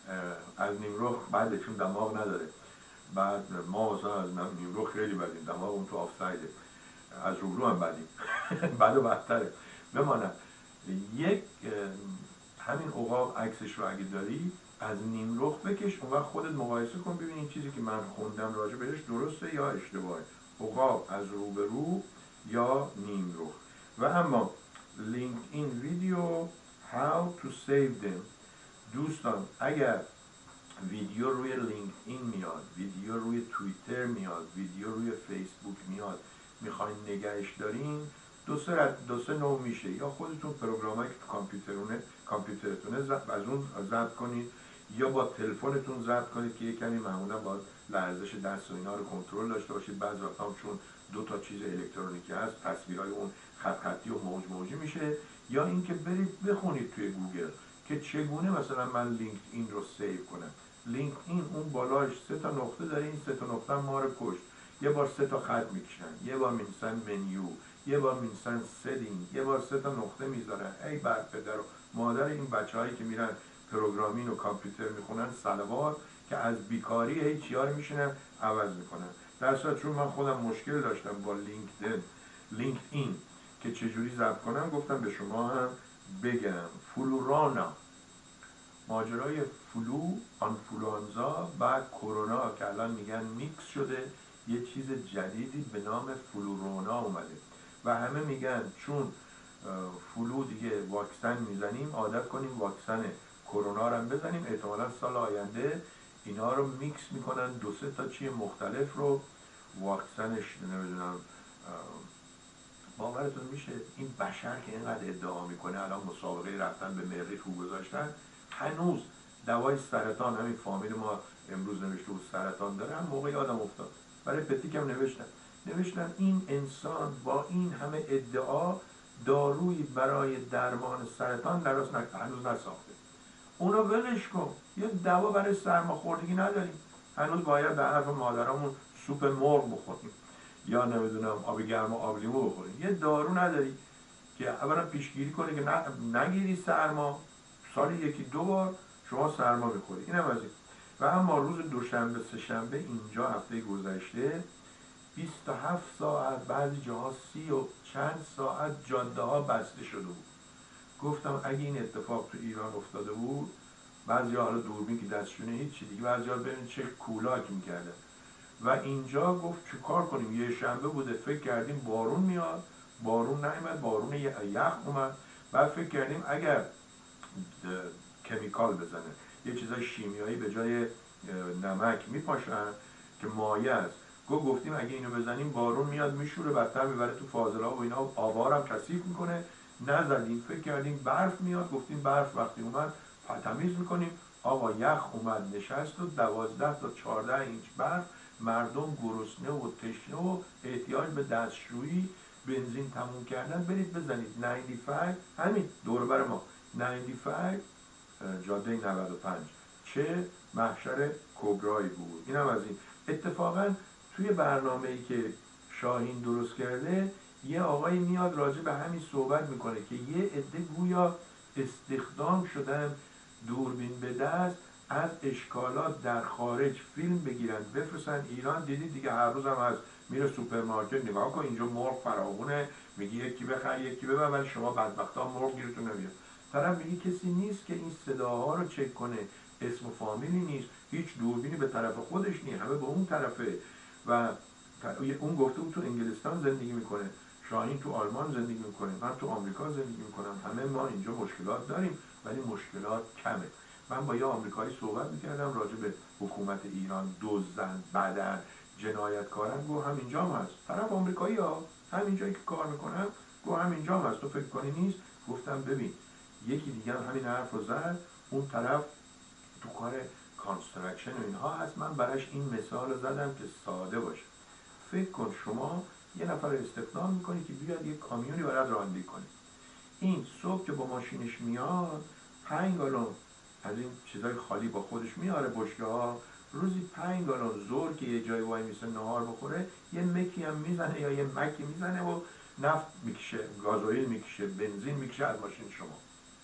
از نیمرخ بعد چون دماغ نداره. بعد ما مثلا از نیمرخ خیلی بدیم، دماغ اون تو آفسایده، از روبرو هم بدیم بعد و بدتره. بمانم یک همین عقاب عکسش رو اگه داری از نیمرخ بکش، اون وقت خودت مقایسه کن ببین این چیزی که من خوندم راجع بهش درسته یا اشتباهه، عقاب از روبرو یا نیمرخ. و اما لینک این ویدیو how to save them. دوستان اگر ویدیو روی لینک این میاد، ویدیو روی توییتر میاد، ویدیو روی فیسبوک میاد، میخواین نگهش دارین، دو سه دو سه نوع میشه. یا خودتون پروگرامایی که کامپیوترونه کامپیوترتونه از اون ضبط کنید، یا با تلفنتون ضبط کنید که یه کمی معمولا باید لرزش دست و اینا رو کنترل داشته باشید. بعضی وقتا چون دو تا چیز الکترونیکی هست تصویرهای اون خط خطی و موج موجی میشه. یا اینکه برید بخونید توی گوگل که چگونه مثلا من لینکد این رو سیو کنم. لینکد این اون بالاش سه تا نقطه داره، این سه تا نقطه ما رو کشت. یه بار سه تا خط میکشن، یه بار می‌نویسن منیو، یه بار می‌نویسن ستینگ، یه بار سه تا نقطه میذارن. ای بر پدر و مادر این بچه‌هایی که میرن پروگرامینگ و کامپیوتر میخونن صلوات که از بیکاری هی چیا رو میشنن عوض میکنن. در صورت چون من خودم مشکل داشتم با لینکدین لینکد این که چجوری ضبط کنم، گفتم به شما هم بگم. فلورانا، ماجرای فلو، آنفلوانزا و کرونا که الان میگن میکس شده، یه چیز جدیدی به نام فلورونا اومده و همه میگن چون فلو دیگه واکسن میزنیم عادت کنیم واکسن کرونا رو هم بزنیم، احتمالا سال آینده اینا رو میکس میکنن، دو سه تا چیز مختلف رو واکسنش نمیدونم. باورتون میشه این بشر که اینقدر ادعا میکنه الان مسابقه رفتن به مریخ رو گذاشتن، هنوز دوای سرطان، همین فامیل ما امروز نوشته بود سرطان داره، هم موقع یادم افتاد برای پتیکم نوشتن نوشتن این انسان با این همه ادعا دارویی برای درمان سرطان درست نکرده، هنوز نساخته. اونو ولش کن، یه دوا برای سرماخوردگی نداریم، هنوز باید به حرف مادرامون سوپ مرغ بخوریم یا نمیدونم آب گرم و آب لیمو بخوریم. یه دارو نداری که اولا پیشگیری کنه که نگیری سرما، سال یکی دو بار شما سرما بخوری. این هم از این. و اما روز دوشنبه سه شنبه اینجا هفته گذشته بیست و هفت ساعت، بعضی جاها سی و چند ساعت جاده ها بسته شده بود. گفتم اگه این اتفاق تو ایران افتاده بود، بعضی ها حالا دوربین که دستشونه هیچی دیگه، بعضی ها ببین چه کولاک میکردن. و اینجا گفت چه کار کنیم، یه شنبه بوده، فکر کردیم بارون میاد، بارون نیامد، بارون یخ اومد. بعد فکر کردیم اگر کمیکال بزنه، یه چیزای شیمیایی به جای نمک میپاشن که مایع است، گفت گفتیم اگه اینو بزنیم بارون میاد میشوره، بدتر میبره تو فاضلاب و اینا، آوارم کثیف میکنه. نزدیم، فکر کردیم برف میاد، گفتیم برف وقتی اومد تمیز میکنیم. آقا یخ اومد نشست و دوازده تا چهارده اینچ برف مردم گرسنه و تشنه و احتیاج به دستشویی، بنزین تموم کردن، برید بزنید نود و پنج، همین دور بر ما نود و پنج جاده نود و پنج چه محشر کبرایی بود. اینم از این. اتفاقا توی برنامه‌ای که شاهین درست کرده یه آقایی میاد راجع به همین صحبت میکنه که یه عده گویا استخدام شدن دوربین به دست از اشکالات در خارج فیلم بگیرن بفرستن ایران. دیدید دیگه هر روز هم از میره سوپرمارکت نگاه کن اینجا مرغ فراوونه، میگی یکی بخر یکی ببر، ولی شما بدبختا مرغ گیرتون نمیاد. طرف میگه کسی نیست که این صداها رو چک کنه، اسم و فامیلی نیست، هیچ دوربینی به طرف خودش نیست، همه به اون طرفه. و اون گفته بود تو انگلستان زندگی میکنه، شاهین تو آلمان زندگی میکنه، من تو آمریکا زندگی میکنم، همه ما اینجا مشکلات داریم ولی مشکلات کمه. من با یه آمریکایی صحبت میکردم راجع به حکومت ایران، دزدن، بدن، جنایتکارن، گو همینجا هم هست. طرف آمریکایی ها، همینجایی که کار میکنم، گو همینجا هم هست، تو فکر کنی نیست؟ گفتم ببین یکی دیگه هم همین حرف رو زد، اون طرف تو کار کانسترکشن و اینها هست. من براش این مثال رو زدم که ساده باشه. فکر کن شما یه نفر استخدام میکنی که بیاد یه کامیونی برات رانندگی کنه. این صبح که با ماشینش میاد پنج گالون از این چیزای خالی با خودش میاره بشکه ها، روزی پنج گالون زور که یه جای وای میسه نهار بخوره یه مکی هم میزنه یا یه مکی میزنه و نفت میکشه، گازوئیل میکشه، بنزین میکشه از ماشین شما.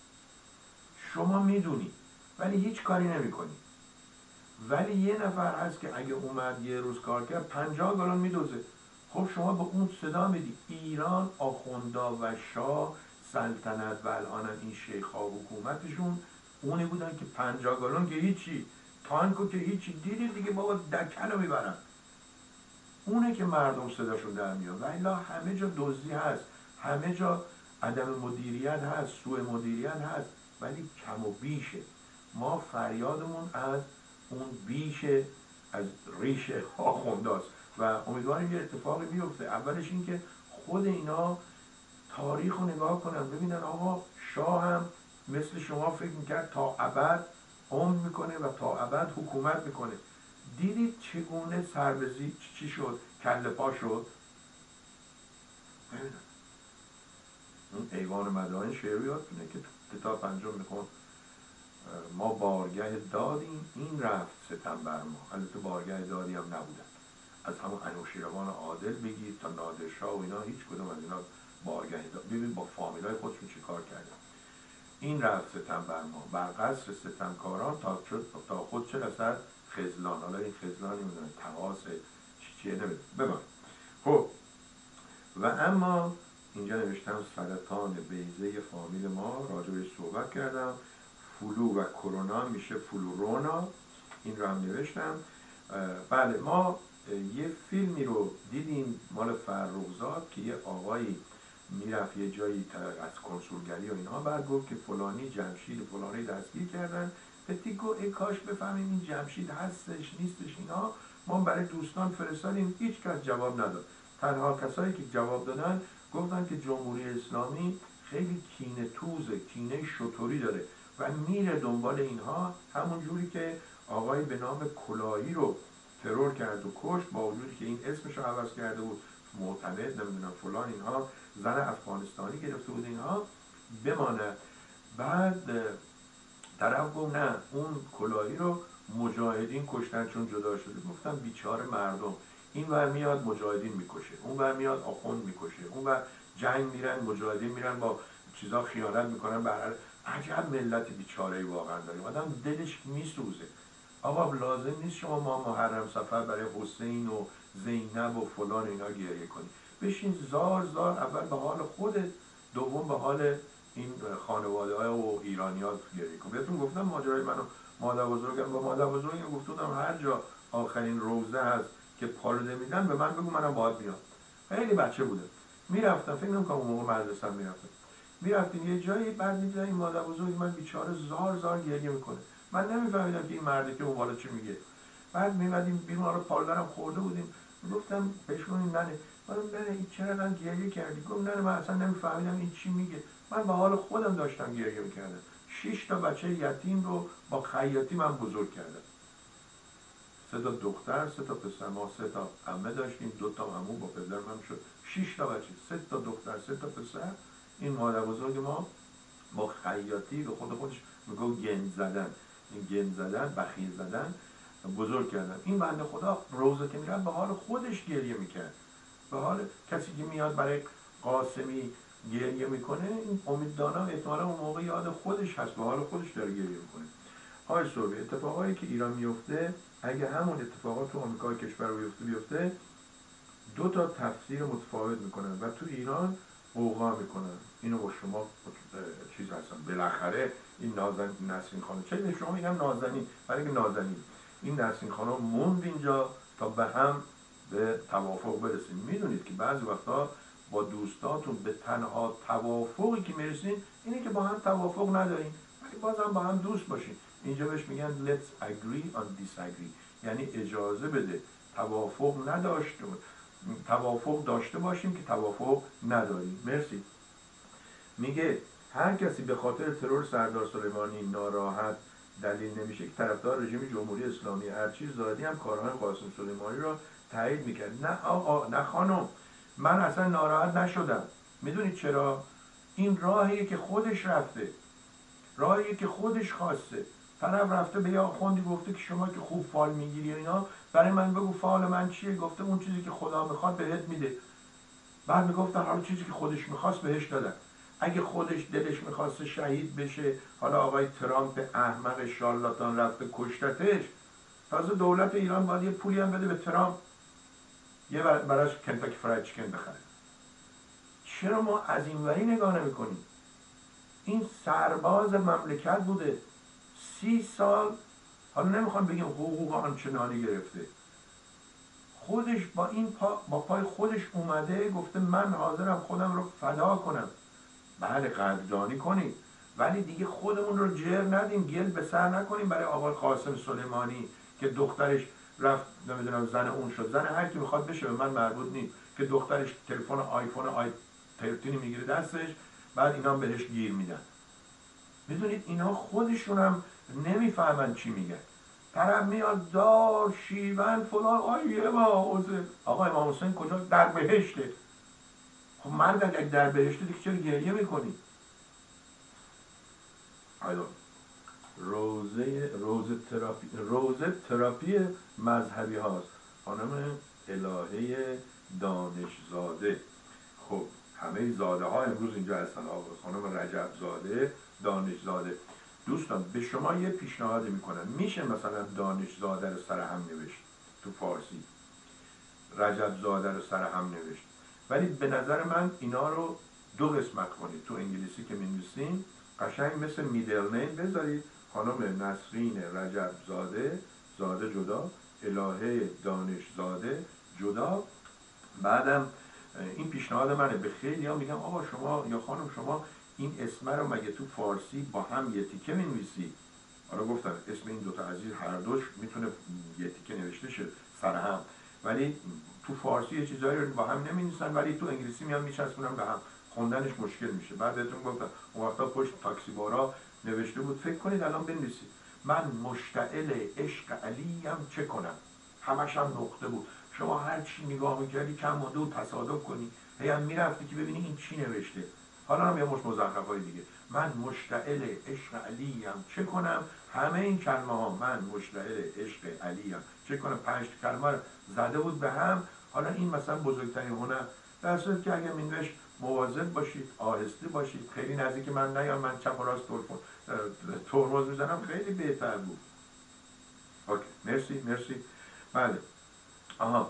شما میدونی ولی هیچ کاری نمیکنی. ولی یه نفر هست که اگه اومد یه روز کار کرد پنجاه گالون میدوزه. خب شما به اون صدا میدی. ایران آخوندا و شاه سلطنت و الان این شیخ‌ها حکومتشون اونی بودن که پنجاه گالون که هیچی، تانکو که هیچی، دیدید دیگه بابا دکن رو میبرن. اونه که مردم صداشون در میاد. و الا همه جا دزدی هست، همه جا عدم مدیریت هست، سوء مدیریت هست، ولی کم و بیشه. ما فریادمون از اون بیشه، از ریش آخونداست و امیدواریم یه اتفاقی بیفته. اولش این که خود اینا تاریخ رو نگاه کنن ببینن آقا شاه هم مثل شما فکر میکرد تا ابد عمر میکنه و تا ابد حکومت میکنه. دیدید چگونه سربزی چی شد؟ کله پا شد. ببینن اون ایوان مدائن شعر یادتونه که کتاب پنجم میخون ما بارگه دادیم این رفت ستم بر ما. البته بارگه دادی هم نبودن، از همون انوشیروان عادل بگید تا نادرشاه و اینا هیچ کدوم از اینا بارگه داد. ببین با فامیلای خودشون چی کار کردن. این رفت ستم بر ما بر قصر ستمکاران تا تا خود چه رسد خذلان. حالا این خذلان نمیدونم تقاس چی چیه نمیدونم ببین. خب و اما اینجا نوشتم سرطان بیضه فامیل ما، راجبش صحبت کردم. فلو و کرونا میشه فلورونا، این رو هم نوشتم. بله ما یه فیلمی رو دیدیم مال فرخزاد که یه آقایی میرفت یه جایی از کنسولگری و اینها، بعد گفت که فلانی جمشید فلانی دستگیر کردن. پتی گفت ای کاش بفهمیم این جمشید هستش نیستش اینا. ما برای دوستان فرستادیم هیچ کس جواب نداد. تنها کسایی که جواب دادن گفتن که جمهوری اسلامی خیلی کینه توزه، کینه شطوری داره و میره دنبال اینها، همون جوری که آقای به نام کلاهی رو ترور کرد و کشت، با وجودی که این اسمش رو عوض کرده بود معتمد نمیدونم فلان اینها، زن افغانستانی گرفته بود اینها بماند. بعد طرف گفت نه اون کلاهی رو مجاهدین کشتن چون جدا شده. گفتم بیچاره مردم، این ور میاد مجاهدین میکشه، اون ور میاد آخوند میکشه، اون ور جنگ میرن مجاهدین میرن با چیزا خیانت میکنن. برای عجب ملت بیچاره‌ای واقعا داریم، آدم دلش میسوزه. آقا لازم نیست شما ما محرم سفر برای حسین و زینب و فلان اینا گریه کنی. بشین زار زار اول به حال خودت، دوم به حال این خانواده های و ایرانی ها گریه کن. بهتون گفتم ماجرای منو مادر بزرگم با مادر بزرگم گفتم هر جا آخرین روزه هست که پالوده میدن به من بگو منم باهات میام. خیلی بچه بودم میرفتم، فکر نمی‌کنم اون موقع مدرسه میرفتم، میرفتیم یه جایی بعد میدیدم این مادر بزرگ من بیچاره زار زار گریه میکنه. من نمیفهمیدم که این مرده که اون بالا چی میگه. بعد میمدیم بیرون، رو پالدرم خورده بودیم، گفتم بهشون ننه منم ننه این چرا گریه کردی؟ گفت ننه من اصلا نمیفهمیدم این چی میگه. من به حال خودم داشتم گریه میکردم. شش تا بچه یتیم رو با خیاطی من بزرگ کردم. سه تا دختر، سه تا پسر. ما سه تا عمه داشتیم، دو تا عمو با پدر من شد شش تا بچه. سه تا دختر، سه تا پسر. این مادر بزرگ ما با خیاطی به خود خودش میگه گند زدن، این گند زدن، بخیل زدن بزرگ کردن. این بنده خدا روزه که میرن به حال خودش گریه میکرد، به حال کسی که میاد برای قاسمی گریه میکنه، این امیددانم احتمالا اون موقع یاد خودش هست، به حال خودش داره گریه میکنه. آقای سربی، اتفاقایی که ایران میفته اگه همون اتفاقات تو آمریکا کشور بیفته بیفته دو تا تفسیر متفاوت میکنن و تو ایران قوقا میکنن. اینو با شما چیز هستن. بالاخره این نازن نسرین خانم، چه به شما میگم نازنین، برای که نازنین این نسرین خانم موند اینجا تا به هم به توافق برسیم. میدونید که بعضی وقتا با دوستاتون به تنها توافقی که میرسین اینه که با هم توافق ندارین ولی بازم با هم دوست باشین. اینجا بهش میگن let's agree on disagree، یعنی اجازه بده توافق نداشته توافق داشته باشیم که توافق نداریم. مرسی. میگه هر کسی به خاطر ترور سردار سلیمانی ناراحت دلیل نمیشه که طرفدار رژیم جمهوری اسلامی. ارچی زادی هم کارهای قاسم سلیمانی را تایید میکرد. نه آقا، نه خانم، من اصلا ناراحت نشدم. میدونید چرا؟ این راهیه که خودش رفته، راهیه که خودش خواسته. طرف رفته به یه آخوندی گفته که شما که خوب فال میگیری اینا، برای من بگو فال من چیه. گفته اون چیزی که خدا میخواد بهت میده. بعد میگفتن حالا چیزی که خودش میخواست بهش دادن. اگه خودش دلش میخواست شهید بشه، حالا آقای ترامپ احمق شارلاتان رفته کشتتش، تازه دولت ایران باید یه پولی هم بده به ترامپ یه براش کنتاکی فرایید چیکن بخره. چرا ما از این وری نگاه نمیکنیم؟ این سرباز مملکت بوده سی سال، حالا نمیخوام بگیم حقوق آنچنانی گرفته، خودش با این پا با پای خودش اومده گفته من حاضرم خودم رو فدا کنم. بله قدردانی کنید ولی دیگه خودمون رو جر ندیم، گل به سر نکنیم برای آقای قاسم سلیمانی که دخترش رفت نمیدونم زن اون شد. زن هر کی میخواد بشه، به من مربوط نیست. که دخترش تلفن آیفون آی ترتینی میگیره دستش، بعد اینا بهش گیر میدن. میدونید اینا خودشون هم نمیفهمن چی میگن. طرف میاد دار شیون فلان، آیه ما حسین. آقا امام حسین کجا؟ در بهشته. خب مرد اگه در بهشته دیگه چرا گریه میکنی؟ حالا روزه روزه تراپی روزه تراپی مذهبی هاست. خانم الهه دانشزاده. خب همه زاده ها امروز اینجا هستن. آقا خانم رجب زاده دانشزاده. دوستان به شما یه پیشنهاد میکنم، میشه مثلا دانشزاده رو سر هم نوشت تو فارسی، رجب زاده رو سر هم نوشت، ولی به نظر من اینا رو دو قسمت کنید. تو انگلیسی که می‌نویسین قشنگ مثل میدل نیم بذارید، خانم نسرین رجب زاده، زاده جدا، الهه دانشزاده جدا. بعدم این پیشنهاد منه. به خیلی ها میگم آقا شما یا خانم شما این اسم رو مگه تو فارسی با هم یه تیکه می‌نویسی؟ حالا گفتم اسم این دوتا عزیز هر دوش میتونه یه تیکه نوشته شه سر هم، ولی تو فارسی یه چیزایی رو با هم نمی‌نویسن ولی تو انگلیسی میان میچسبونن به هم، خوندنش مشکل میشه. بعد بهتون گفتم اون وقتا پشت تاکسی بارا نوشته بود فکر کنید الان بنویسید من مشتعل عشق علیم چه کنم، همش هم نقطه بود. شما هر چی نگاه میکردی کم مونده و تصادف کنی، هی هم میرفتی که ببینی این چی نوشته. حالا هم یه مش مزخرفای دیگه، من مشتعل عشق علیم چه کنم، همه این کلمه ها من مشتعل عشق علیم چه کنم، پنج کلمه رو زده بود به هم. حالا این مثلا بزرگترین هنر، در صورتی که اگه مینوشت مواظب باشید، آهسته باشید، خیلی نزدیک من نیام، من چپ و راست ترمز میزنم، خیلی بهتر بود. اوکی، مرسی مرسی. بله آها،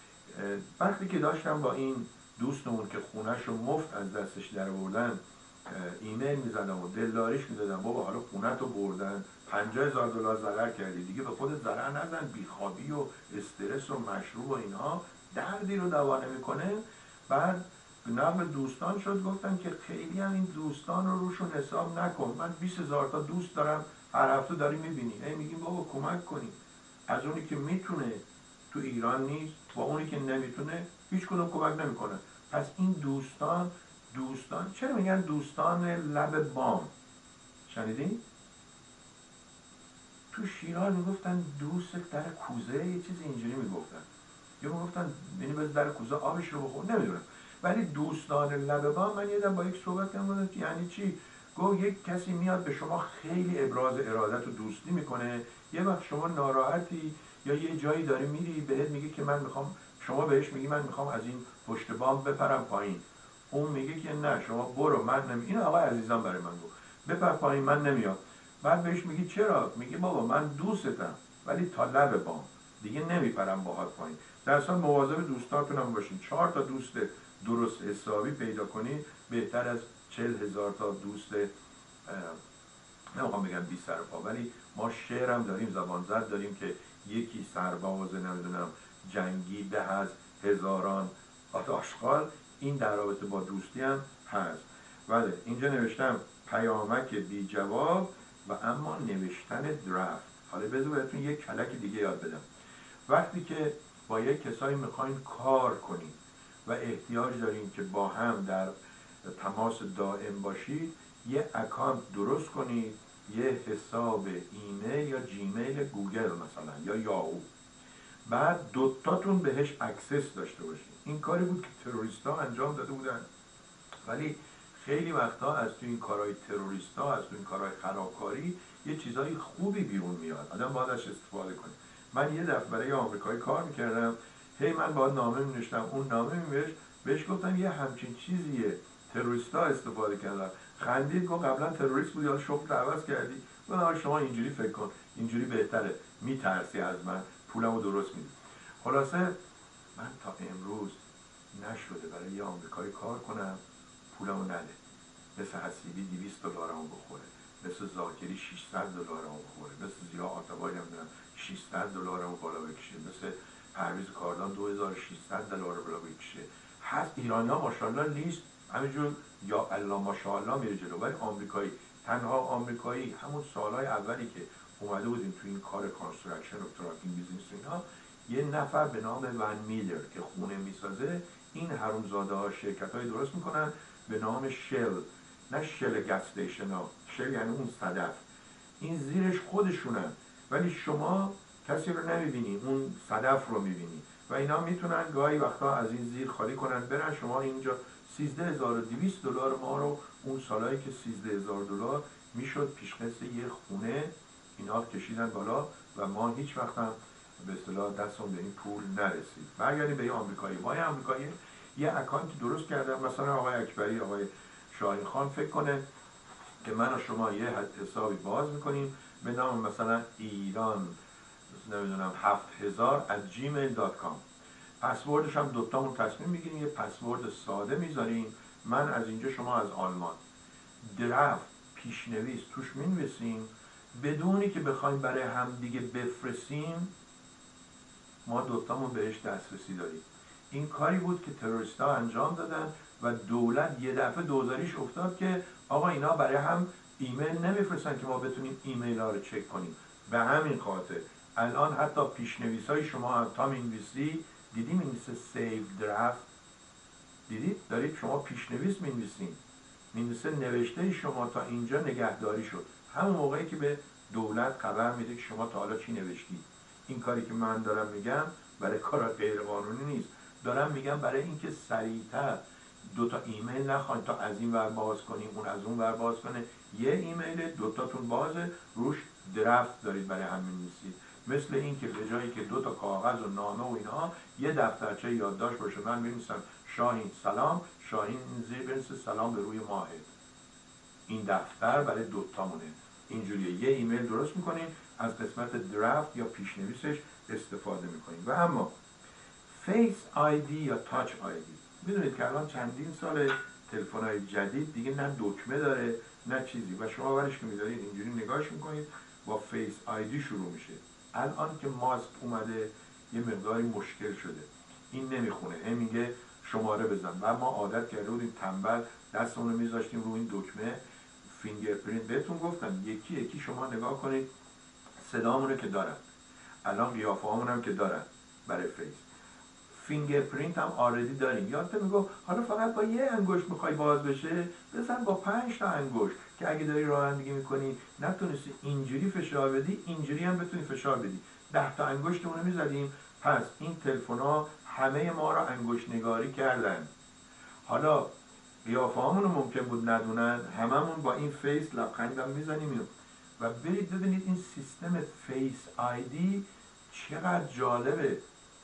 وقتی که داشتم با این دوستمون که خونش رو مفت از دستش در آوردن ایمیل میزدم و دلداریش میدادم بابا حالا خونت رو بردن پنجاه هزار دلار ضرر کردی دیگه به خودت ضرر نزن، بیخوابی و استرس و مشروب و اینها دردی رو دوا نمیکنه. بعد نقل دوستان شد، گفتن که خیلی هم این دوستان رو روشون حساب نکن، من بیست هزار تا دوست دارم هر هفته داری میبینی، هی میگیم بابا کمک کنی. از اونی که میتونه تو ایران نیست، با اونی که نمیتونه هیچ کدوم کمک نمیکنه. پس این دوستان دوستان چرا میگن دوستان لب بام؟ شنیدین؟ تو شیراز میگفتن دوست در کوزه، یه چیز اینجوری میگفتن، یا میگفتن یعنی بز در کوزه آبش رو بخور، نمیدونم. ولی دوستان لب بام، من یادم با یک صحبت کردم یعنی چی؟ گفت یک کسی میاد به شما خیلی ابراز ارادت و دوستی میکنه، یه وقت شما ناراحتی یا یه جایی داری میری، بهت میگه که من میخوام، شما بهش میگی من میخوام از این پشت بام بپرم پایین، اون میگه که نه شما برو، من نمی، این آقای عزیزم برای من گفت بپر پایین من نمیام. بعد بهش میگی چرا؟ میگه بابا من دوستتم ولی تا لب بام دیگه نمیپرم باهات پایین. در اصل مواظب دوستاتون هم باشین. چهار تا دوست درست حسابی پیدا کنید بهتر از چهل هزار تا دوست، نمیخوام بگم بی سر پا، ولی ما شعر هم داریم، زبان زد داریم که یکی سرباز نمیدونم جنگی به از هزاران آشغال. این در رابطه با دوستی هم هست. ولی اینجا نوشتم پیامک بی جواب و اما نوشتن درفت. حالا بذار بهتون یک کلک دیگه یاد بدم. وقتی که با یک کسایی میخواین کار کنید و احتیاج دارین که با هم در تماس دائم باشید، یه اکانت درست کنید، یه حساب ایمیل یا جیمیل گوگل مثلا یا یاهو، بعد دوتاتون بهش اکسس داشته باشید. این کاری بود که تروریستا انجام داده بودن، ولی خیلی وقتا از تو این کارهای تروریستا، از تو این کارهای خرابکاری یه چیزای خوبی بیرون میاد، آدم باید ازش استفاده کنه. من یه دفعه برای آمریکایی کار میکردم، هی من باید نامه مینوشتم، اون نامه می‌نوشت، بهش گفتم یه همچین چیزیه تروریستا استفاده کردن، خندید گفت قبلا تروریست بودی حالا شغل رو عوض کردی؟ گفتم شما اینجوری فکر کن، اینجوری بهتره، میترسی از من، پولمو درست میدی. خلاصه من تا امروز نشده برای یه آمریکایی کار کنم پولمو نده، مثل حسیبی دویست دلارمو بخوره، مثل زاکری ششصد دلارمو بخوره، مثل زیا آتابایی نمیدونم ششصد دلارمو بالا بکشه، مثل پرویز کاردان دو هزار و ششصد دلار بالا بکشه. هست ایرانی‌ها ماشاءالله لیست همینجور یا الله ماشاءالله میره جلو، ولی آمریکایی، تنها آمریکایی همون سالهای اولی که اومده بودیم تو این کار کانستراکشن و تراکینگ بیزنس اینا، یه نفر به نام ون میلر که خونه میسازه، این حرومزاده ها شرکت های درست میکنن به نام شل، نه شل گس استیشن ها، شل یعنی اون صدف، این زیرش خودشونن ولی شما کسی رو نمیبینی، اون صدف رو میبینی و اینا میتونن گاهی وقتا از این زیر خالی کنن برن. شما اینجا سیزده هزار و دویست دلار ما رو اون سالایی که سیزده هزار دلار میشد پیشخص یه خونه اینا کشیدن بالا و ما هیچ وقت هم به اصطلاح دستمون به این پول نرسید. برگردیم به یه آمریکایی، ما یه آمریکایی یه اکانت درست کردن، مثلا آقای اکبری، آقای شاهین خان فکر کنه که من و شما یه حسابی باز میکنیم به نام مثلا ایران نمیدونم هفت هزار at gmail dot com، پسوردش هم دوتامون تصمیم میگیریم یه پسورد ساده میذاریم، من از اینجا شما از آلمان، درفت پیشنویس توش مینویسیم بدونی که بخوایم برای هم دیگه بفرستیم، ما دوتامون بهش دسترسی داریم. این کاری بود که تروریستا انجام دادن و دولت یه دفعه دوزاریش افتاد که آقا اینا برای هم ایمیل نمیفرستن که ما بتونیم ایمیل ها رو چک کنیم. به همین خاطر الان حتی پیشنویس های شما تا مینویسی دیدی مینویسه سیو درفت، دیدید دارید شما پیشنویس مینویسین، مینویسه نوشته شما تا اینجا نگهداری شد، همون موقعی که به دولت خبر میده که شما تا حالا چی نوشتید. این کاری که من دارم میگم برای کار غیر قانونی نیست، دارم میگم برای اینکه سریعتر دو تا ایمیل نخواین تا از این ور باز کنیم اون از اون ور باز کنه، یه ایمیل دوتاتون بازه روش درفت دارید برای هم می‌نویسید، مثل این که به جایی که دو تا کاغذ و نامه و اینها یه دفترچه یادداشت باشه، من می‌نویسم شاهین سلام، شاهین زیر بنویسه سلام به روی ماهت، این دفتر برای دوتامونه. اینجوریه یه ایمیل درست میکنین از قسمت درفت یا پیشنویسش استفاده میکنین. و اما فیس آیدی یا تاچ آیدی، میدونید که الان چندین سال تلفن‌های جدید دیگه نه دکمه داره نه چیزی و شما ورش که میدارید اینجوری نگاهش میکنید با فیس آیدی شروع میشه. الان که ماسک اومده یه مقداری مشکل شده، این نمیخونه، هم میگه شماره بزن و ما عادت کرده بودیم تنبل دستمون رو میذاشتیم روی این دکمه فینگرپرینت. بهتون گفتم یکی یکی شما نگاه کنید صدامونه که دارن، الان قیافه هم که دارن برای فیس. فینگرپرینت هم آردی داریم. یادت میگو حالا فقط با یه انگشت میخوای باز بشه، بزن با پنج تا انگشت که اگه داری رانندگی میکنی نتونستی اینجوری فشار بدی، اینجوری هم بتونی فشار بدی. ده تا انگشتمون رو میزدیم. پس این تلفن ها همه ما رو انگشت نگاری کردن. حالا قیافه هامون رو ممکن بود ندونن، هممون با این فیس لبخندم میزنیم. و برید ببینید این سیستم فیس آیدی چقدر جالبه.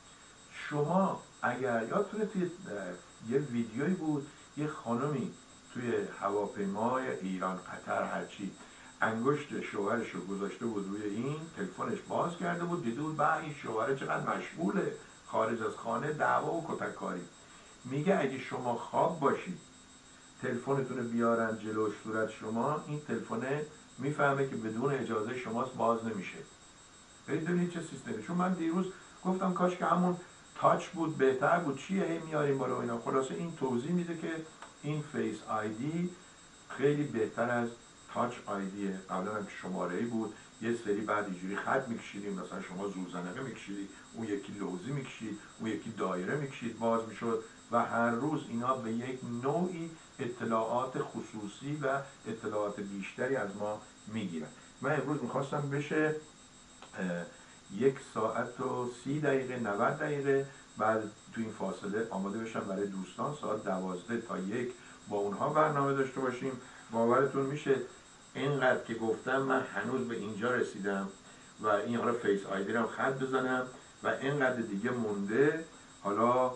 شما اگر یادتونه توی یه ویدیویی بود یه خانمی توی هواپیمای ایران قطر هرچی انگشت شوهرش رو گذاشته بود روی این تلفنش، باز کرده بود، دیده بود به این شوهر چقدر مشغوله خارج از خانه دعوا و کتککاری. میگه اگه شما خواب باشید تلفنتون رو بیارن جلوش صورت شما، این تلفن میفهمه که بدون اجازه شماست باز نمیشه. برید ببینید چه سیستمی. چون من دیروز گفتم کاش که همون تاچ بود بهتر بود، چیه هی میاریم بالا اینا. خلاصه این توضیح میده که این فیس آیدی خیلی بهتر از تاچ آیدیه. قبلا هم شماره ای بود یه سری بعد اینجوری خط میکشیدیم، مثلا شما زورزنقه میکشیدی، اون یکی لوزی میکشید، اون یکی دایره میکشید باز میشد و هر روز اینا به یک نوعی اطلاعات خصوصی و اطلاعات بیشتری از ما میگیرن. من امروز میخواستم بشه یک ساعت و سی دقیقه نود دقیقه بعد تو این فاصله آماده بشم برای دوستان ساعت دوازده تا یک با اونها برنامه داشته باشیم. باورتون میشه اینقدر که گفتم من هنوز به اینجا رسیدم و این حالا فیس آیدی رو خط بزنم و اینقدر دیگه مونده. حالا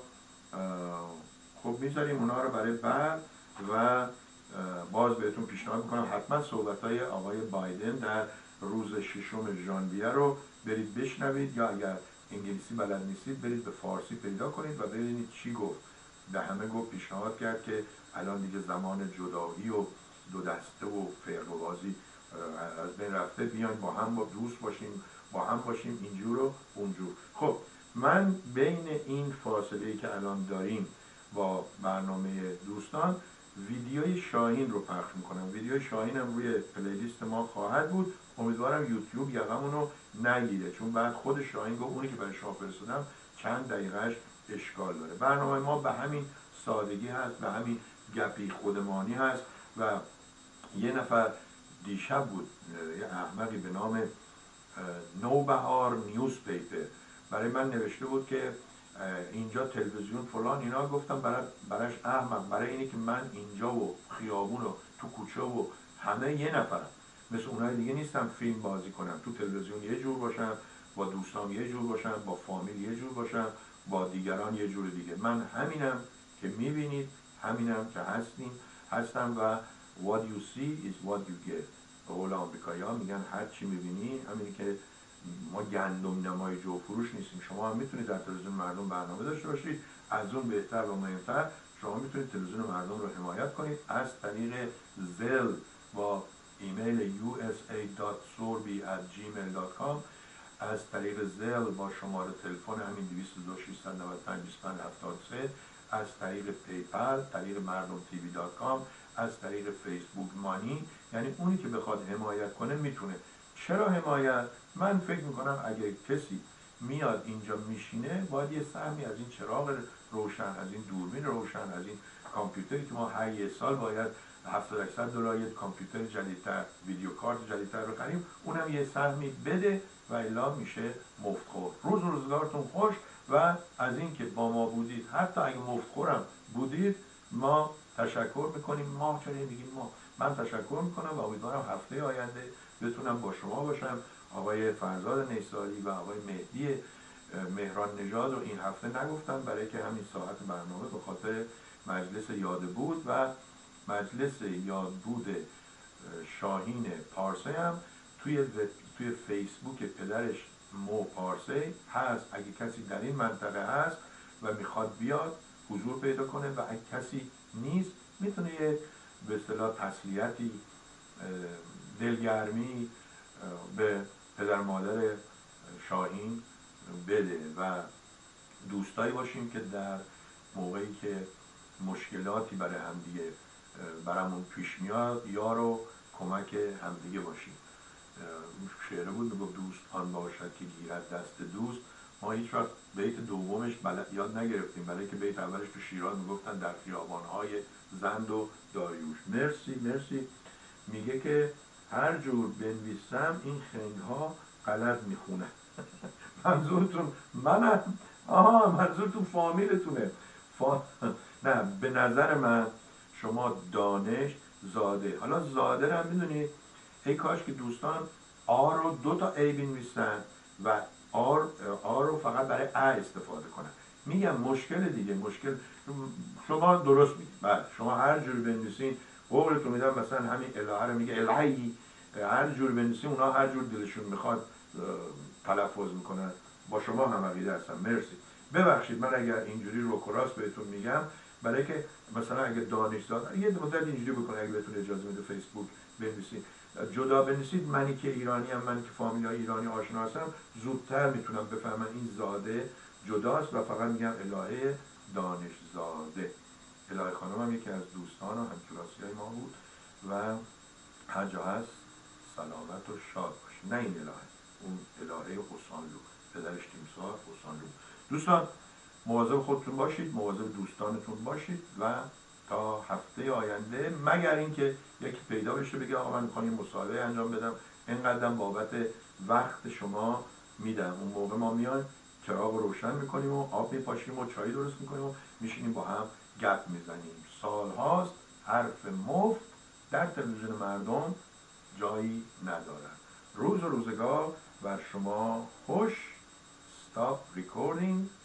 خب میذاریم اونا رو برای بعد و باز بهتون پیشنهاد میکنم حتما صحبت‌های آقای بایدن در روز ششم ژانویه رو برید بشنوید، یا اگر انگلیسی بلد نیستید برید به فارسی پیدا کنید و ببینید چی گفت. به همه گفت پیشنهاد کرد که الان دیگه زمان جدایی و دو دسته و فرق بازی از بین رفته، بیاین با هم با دوست باشیم، با هم باشیم اینجور و اونجور. خب من بین این فاصله که الان داریم با برنامه دوستان ویدیوی شاهین رو پخش میکنم. ویدیوی شاهین هم روی پلیلیست ما خواهد بود. امیدوارم یوتیوب یقمون رو نگیره، چون بعد خود شاهین گفت اونی که برای شما فرستادم چند دقیقهش اشکال داره. برنامه ما به همین سادگی هست، به همین گپی خودمانی هست. و یه نفر دیشب بود یه احمقی به نام نوبهار نیوز پیپر برای من نوشته بود که اینجا تلویزیون فلان اینا. گفتم برای براش احمق، برای اینی که من اینجا و خیابون و تو کوچه و همه یه نفرم، مثل اونای دیگه نیستم فیلم بازی کنم. تو تلویزیون یه جور باشم، با دوستام یه جور باشم، با فامیل یه جور باشم، با دیگران یه جور دیگه. من همینم که میبینید، همینم که هستیم هستم و what you see is what you get. به قول آمریکایی ها میگن هر چی میبینی همینی که. ما گندم نمای جو فروش نیستیم. شما هم میتونید در تلویزیون مردم برنامه داشته باشید. از اون بهتر و مهمتر شما میتونید تلویزیون مردم رو حمایت کنید از طریق زل با ایمیل یو اس ای دات سوربی ات جیمیل دات کام، از طریق زل با شماره تلفن همین دویست و دو ششصد و نود و پنج بیست و پنج هفتاد و سه، از طریق پیپل، طریق مردم تیوی دات کام، از طریق فیسبوک مانی. یعنی اونی که بخواد حمایت کنه میتونه. چرا حمایت؟ من فکر میکنم اگه کسی میاد اینجا میشینه باید یه سهمی از این چراغ روشن، از این دوربین روشن، از این کامپیوتری که ما هر یه سال باید هفتاد هشتصد دلار یه کامپیوتر جدیدتر، ویدیو کارت جدیدتر بخریم، اونم یه سهمی بده و الا میشه مفتخور. روز روزگارتون خوش و از اینکه با ما بودید، حتی اگه مفتخورم بودید ما تشکر میکنیم. ما چرا میگیم ما؟ من تشکر میکنم و امیدوارم هفته آینده بتونم با شما باشم. آقای فرزاد نیساری و آقای مهدی مهران نژاد رو این هفته نگفتم برای که همین ساعت برنامه به خاطر مجلس یاد بود و مجلس یاد بود شاهین پارسه هم توی توی فیسبوک پدرش مو پارسه هست. اگه کسی در این منطقه هست و میخواد بیاد حضور پیدا کنه و اگه کسی نیست میتونه یه به اصطلاح تسلیتی، دلگرمی به پدر مادر شاهین بده و دوستایی باشیم که در موقعی که مشکلاتی برای همدیگه برامون پیش میاد یار و کمک همدیگه باشیم. شعره بود میگفت دوست آن باشد که گیرد دست دوست، ما هیچ وقت بیت دومش بلد یاد نگرفتیم، برای که بیت اولش تو شیراز میگفتن در خیابانهای زند و داریوش. مرسی مرسی. میگه که هر جور بنویسم این خنگها غلط میخونه. منظورتون منم؟ آها منظورتون فامیلتونه. فا... نه به نظر من شما دانش زاده، حالا زاده رو هم میدونید ای کاش که دوستان آ رو دو تا ای بنویسن و آر آ رو فقط برای ا استفاده کنن. میگم مشکل دیگه، مشکل شما درست میگید. بله شما هر جور بنویسین قولتون میدم، مثلا همین الهه رو میگه الهی، هر جور بنویسین اونا هر جور دلشون میخواد تلفظ میکنن. با شما هم عقیده هستم. مرسی. ببخشید من اگر اینجوری رو کراس بهتون میگم، برای که مثلا اگه دانشزاد یه مدت اینجوری بکنه، اگه بهتون اجازه میده فیسبوک بنویسید جدا بنویسید منی که ایرانی ام، من که فامیلای ایرانی آشنا هستم، زودتر میتونم بفهمم این زاده جداست و فقط میگم الهه دانشزاده. الهه خانم هم یکی از دوستان و همکلاسی های ما بود و هر جا هست سلامت و شاد باشه. نه این الهه، اون الهه حسانلو، پدرش تیمسار حسانلو. دوستان مواظب خودتون باشید، مواظب دوستانتون باشید و تا هفته آینده، مگر اینکه یکی پیدا بشه بگه آقا من میخوام مصاحبه انجام بدم، اینقدرم بابت وقت شما میدم، اون موقع ما میایم چراغ رو روشن میکنیم و آب میپاشیم و چای درست میکنیم و میشینیم با هم گپ میزنیم. سالهاست حرف مفت در تلویزیون مردم جایی ندارد. روز و روزگار بر شما خوش. Stop recording.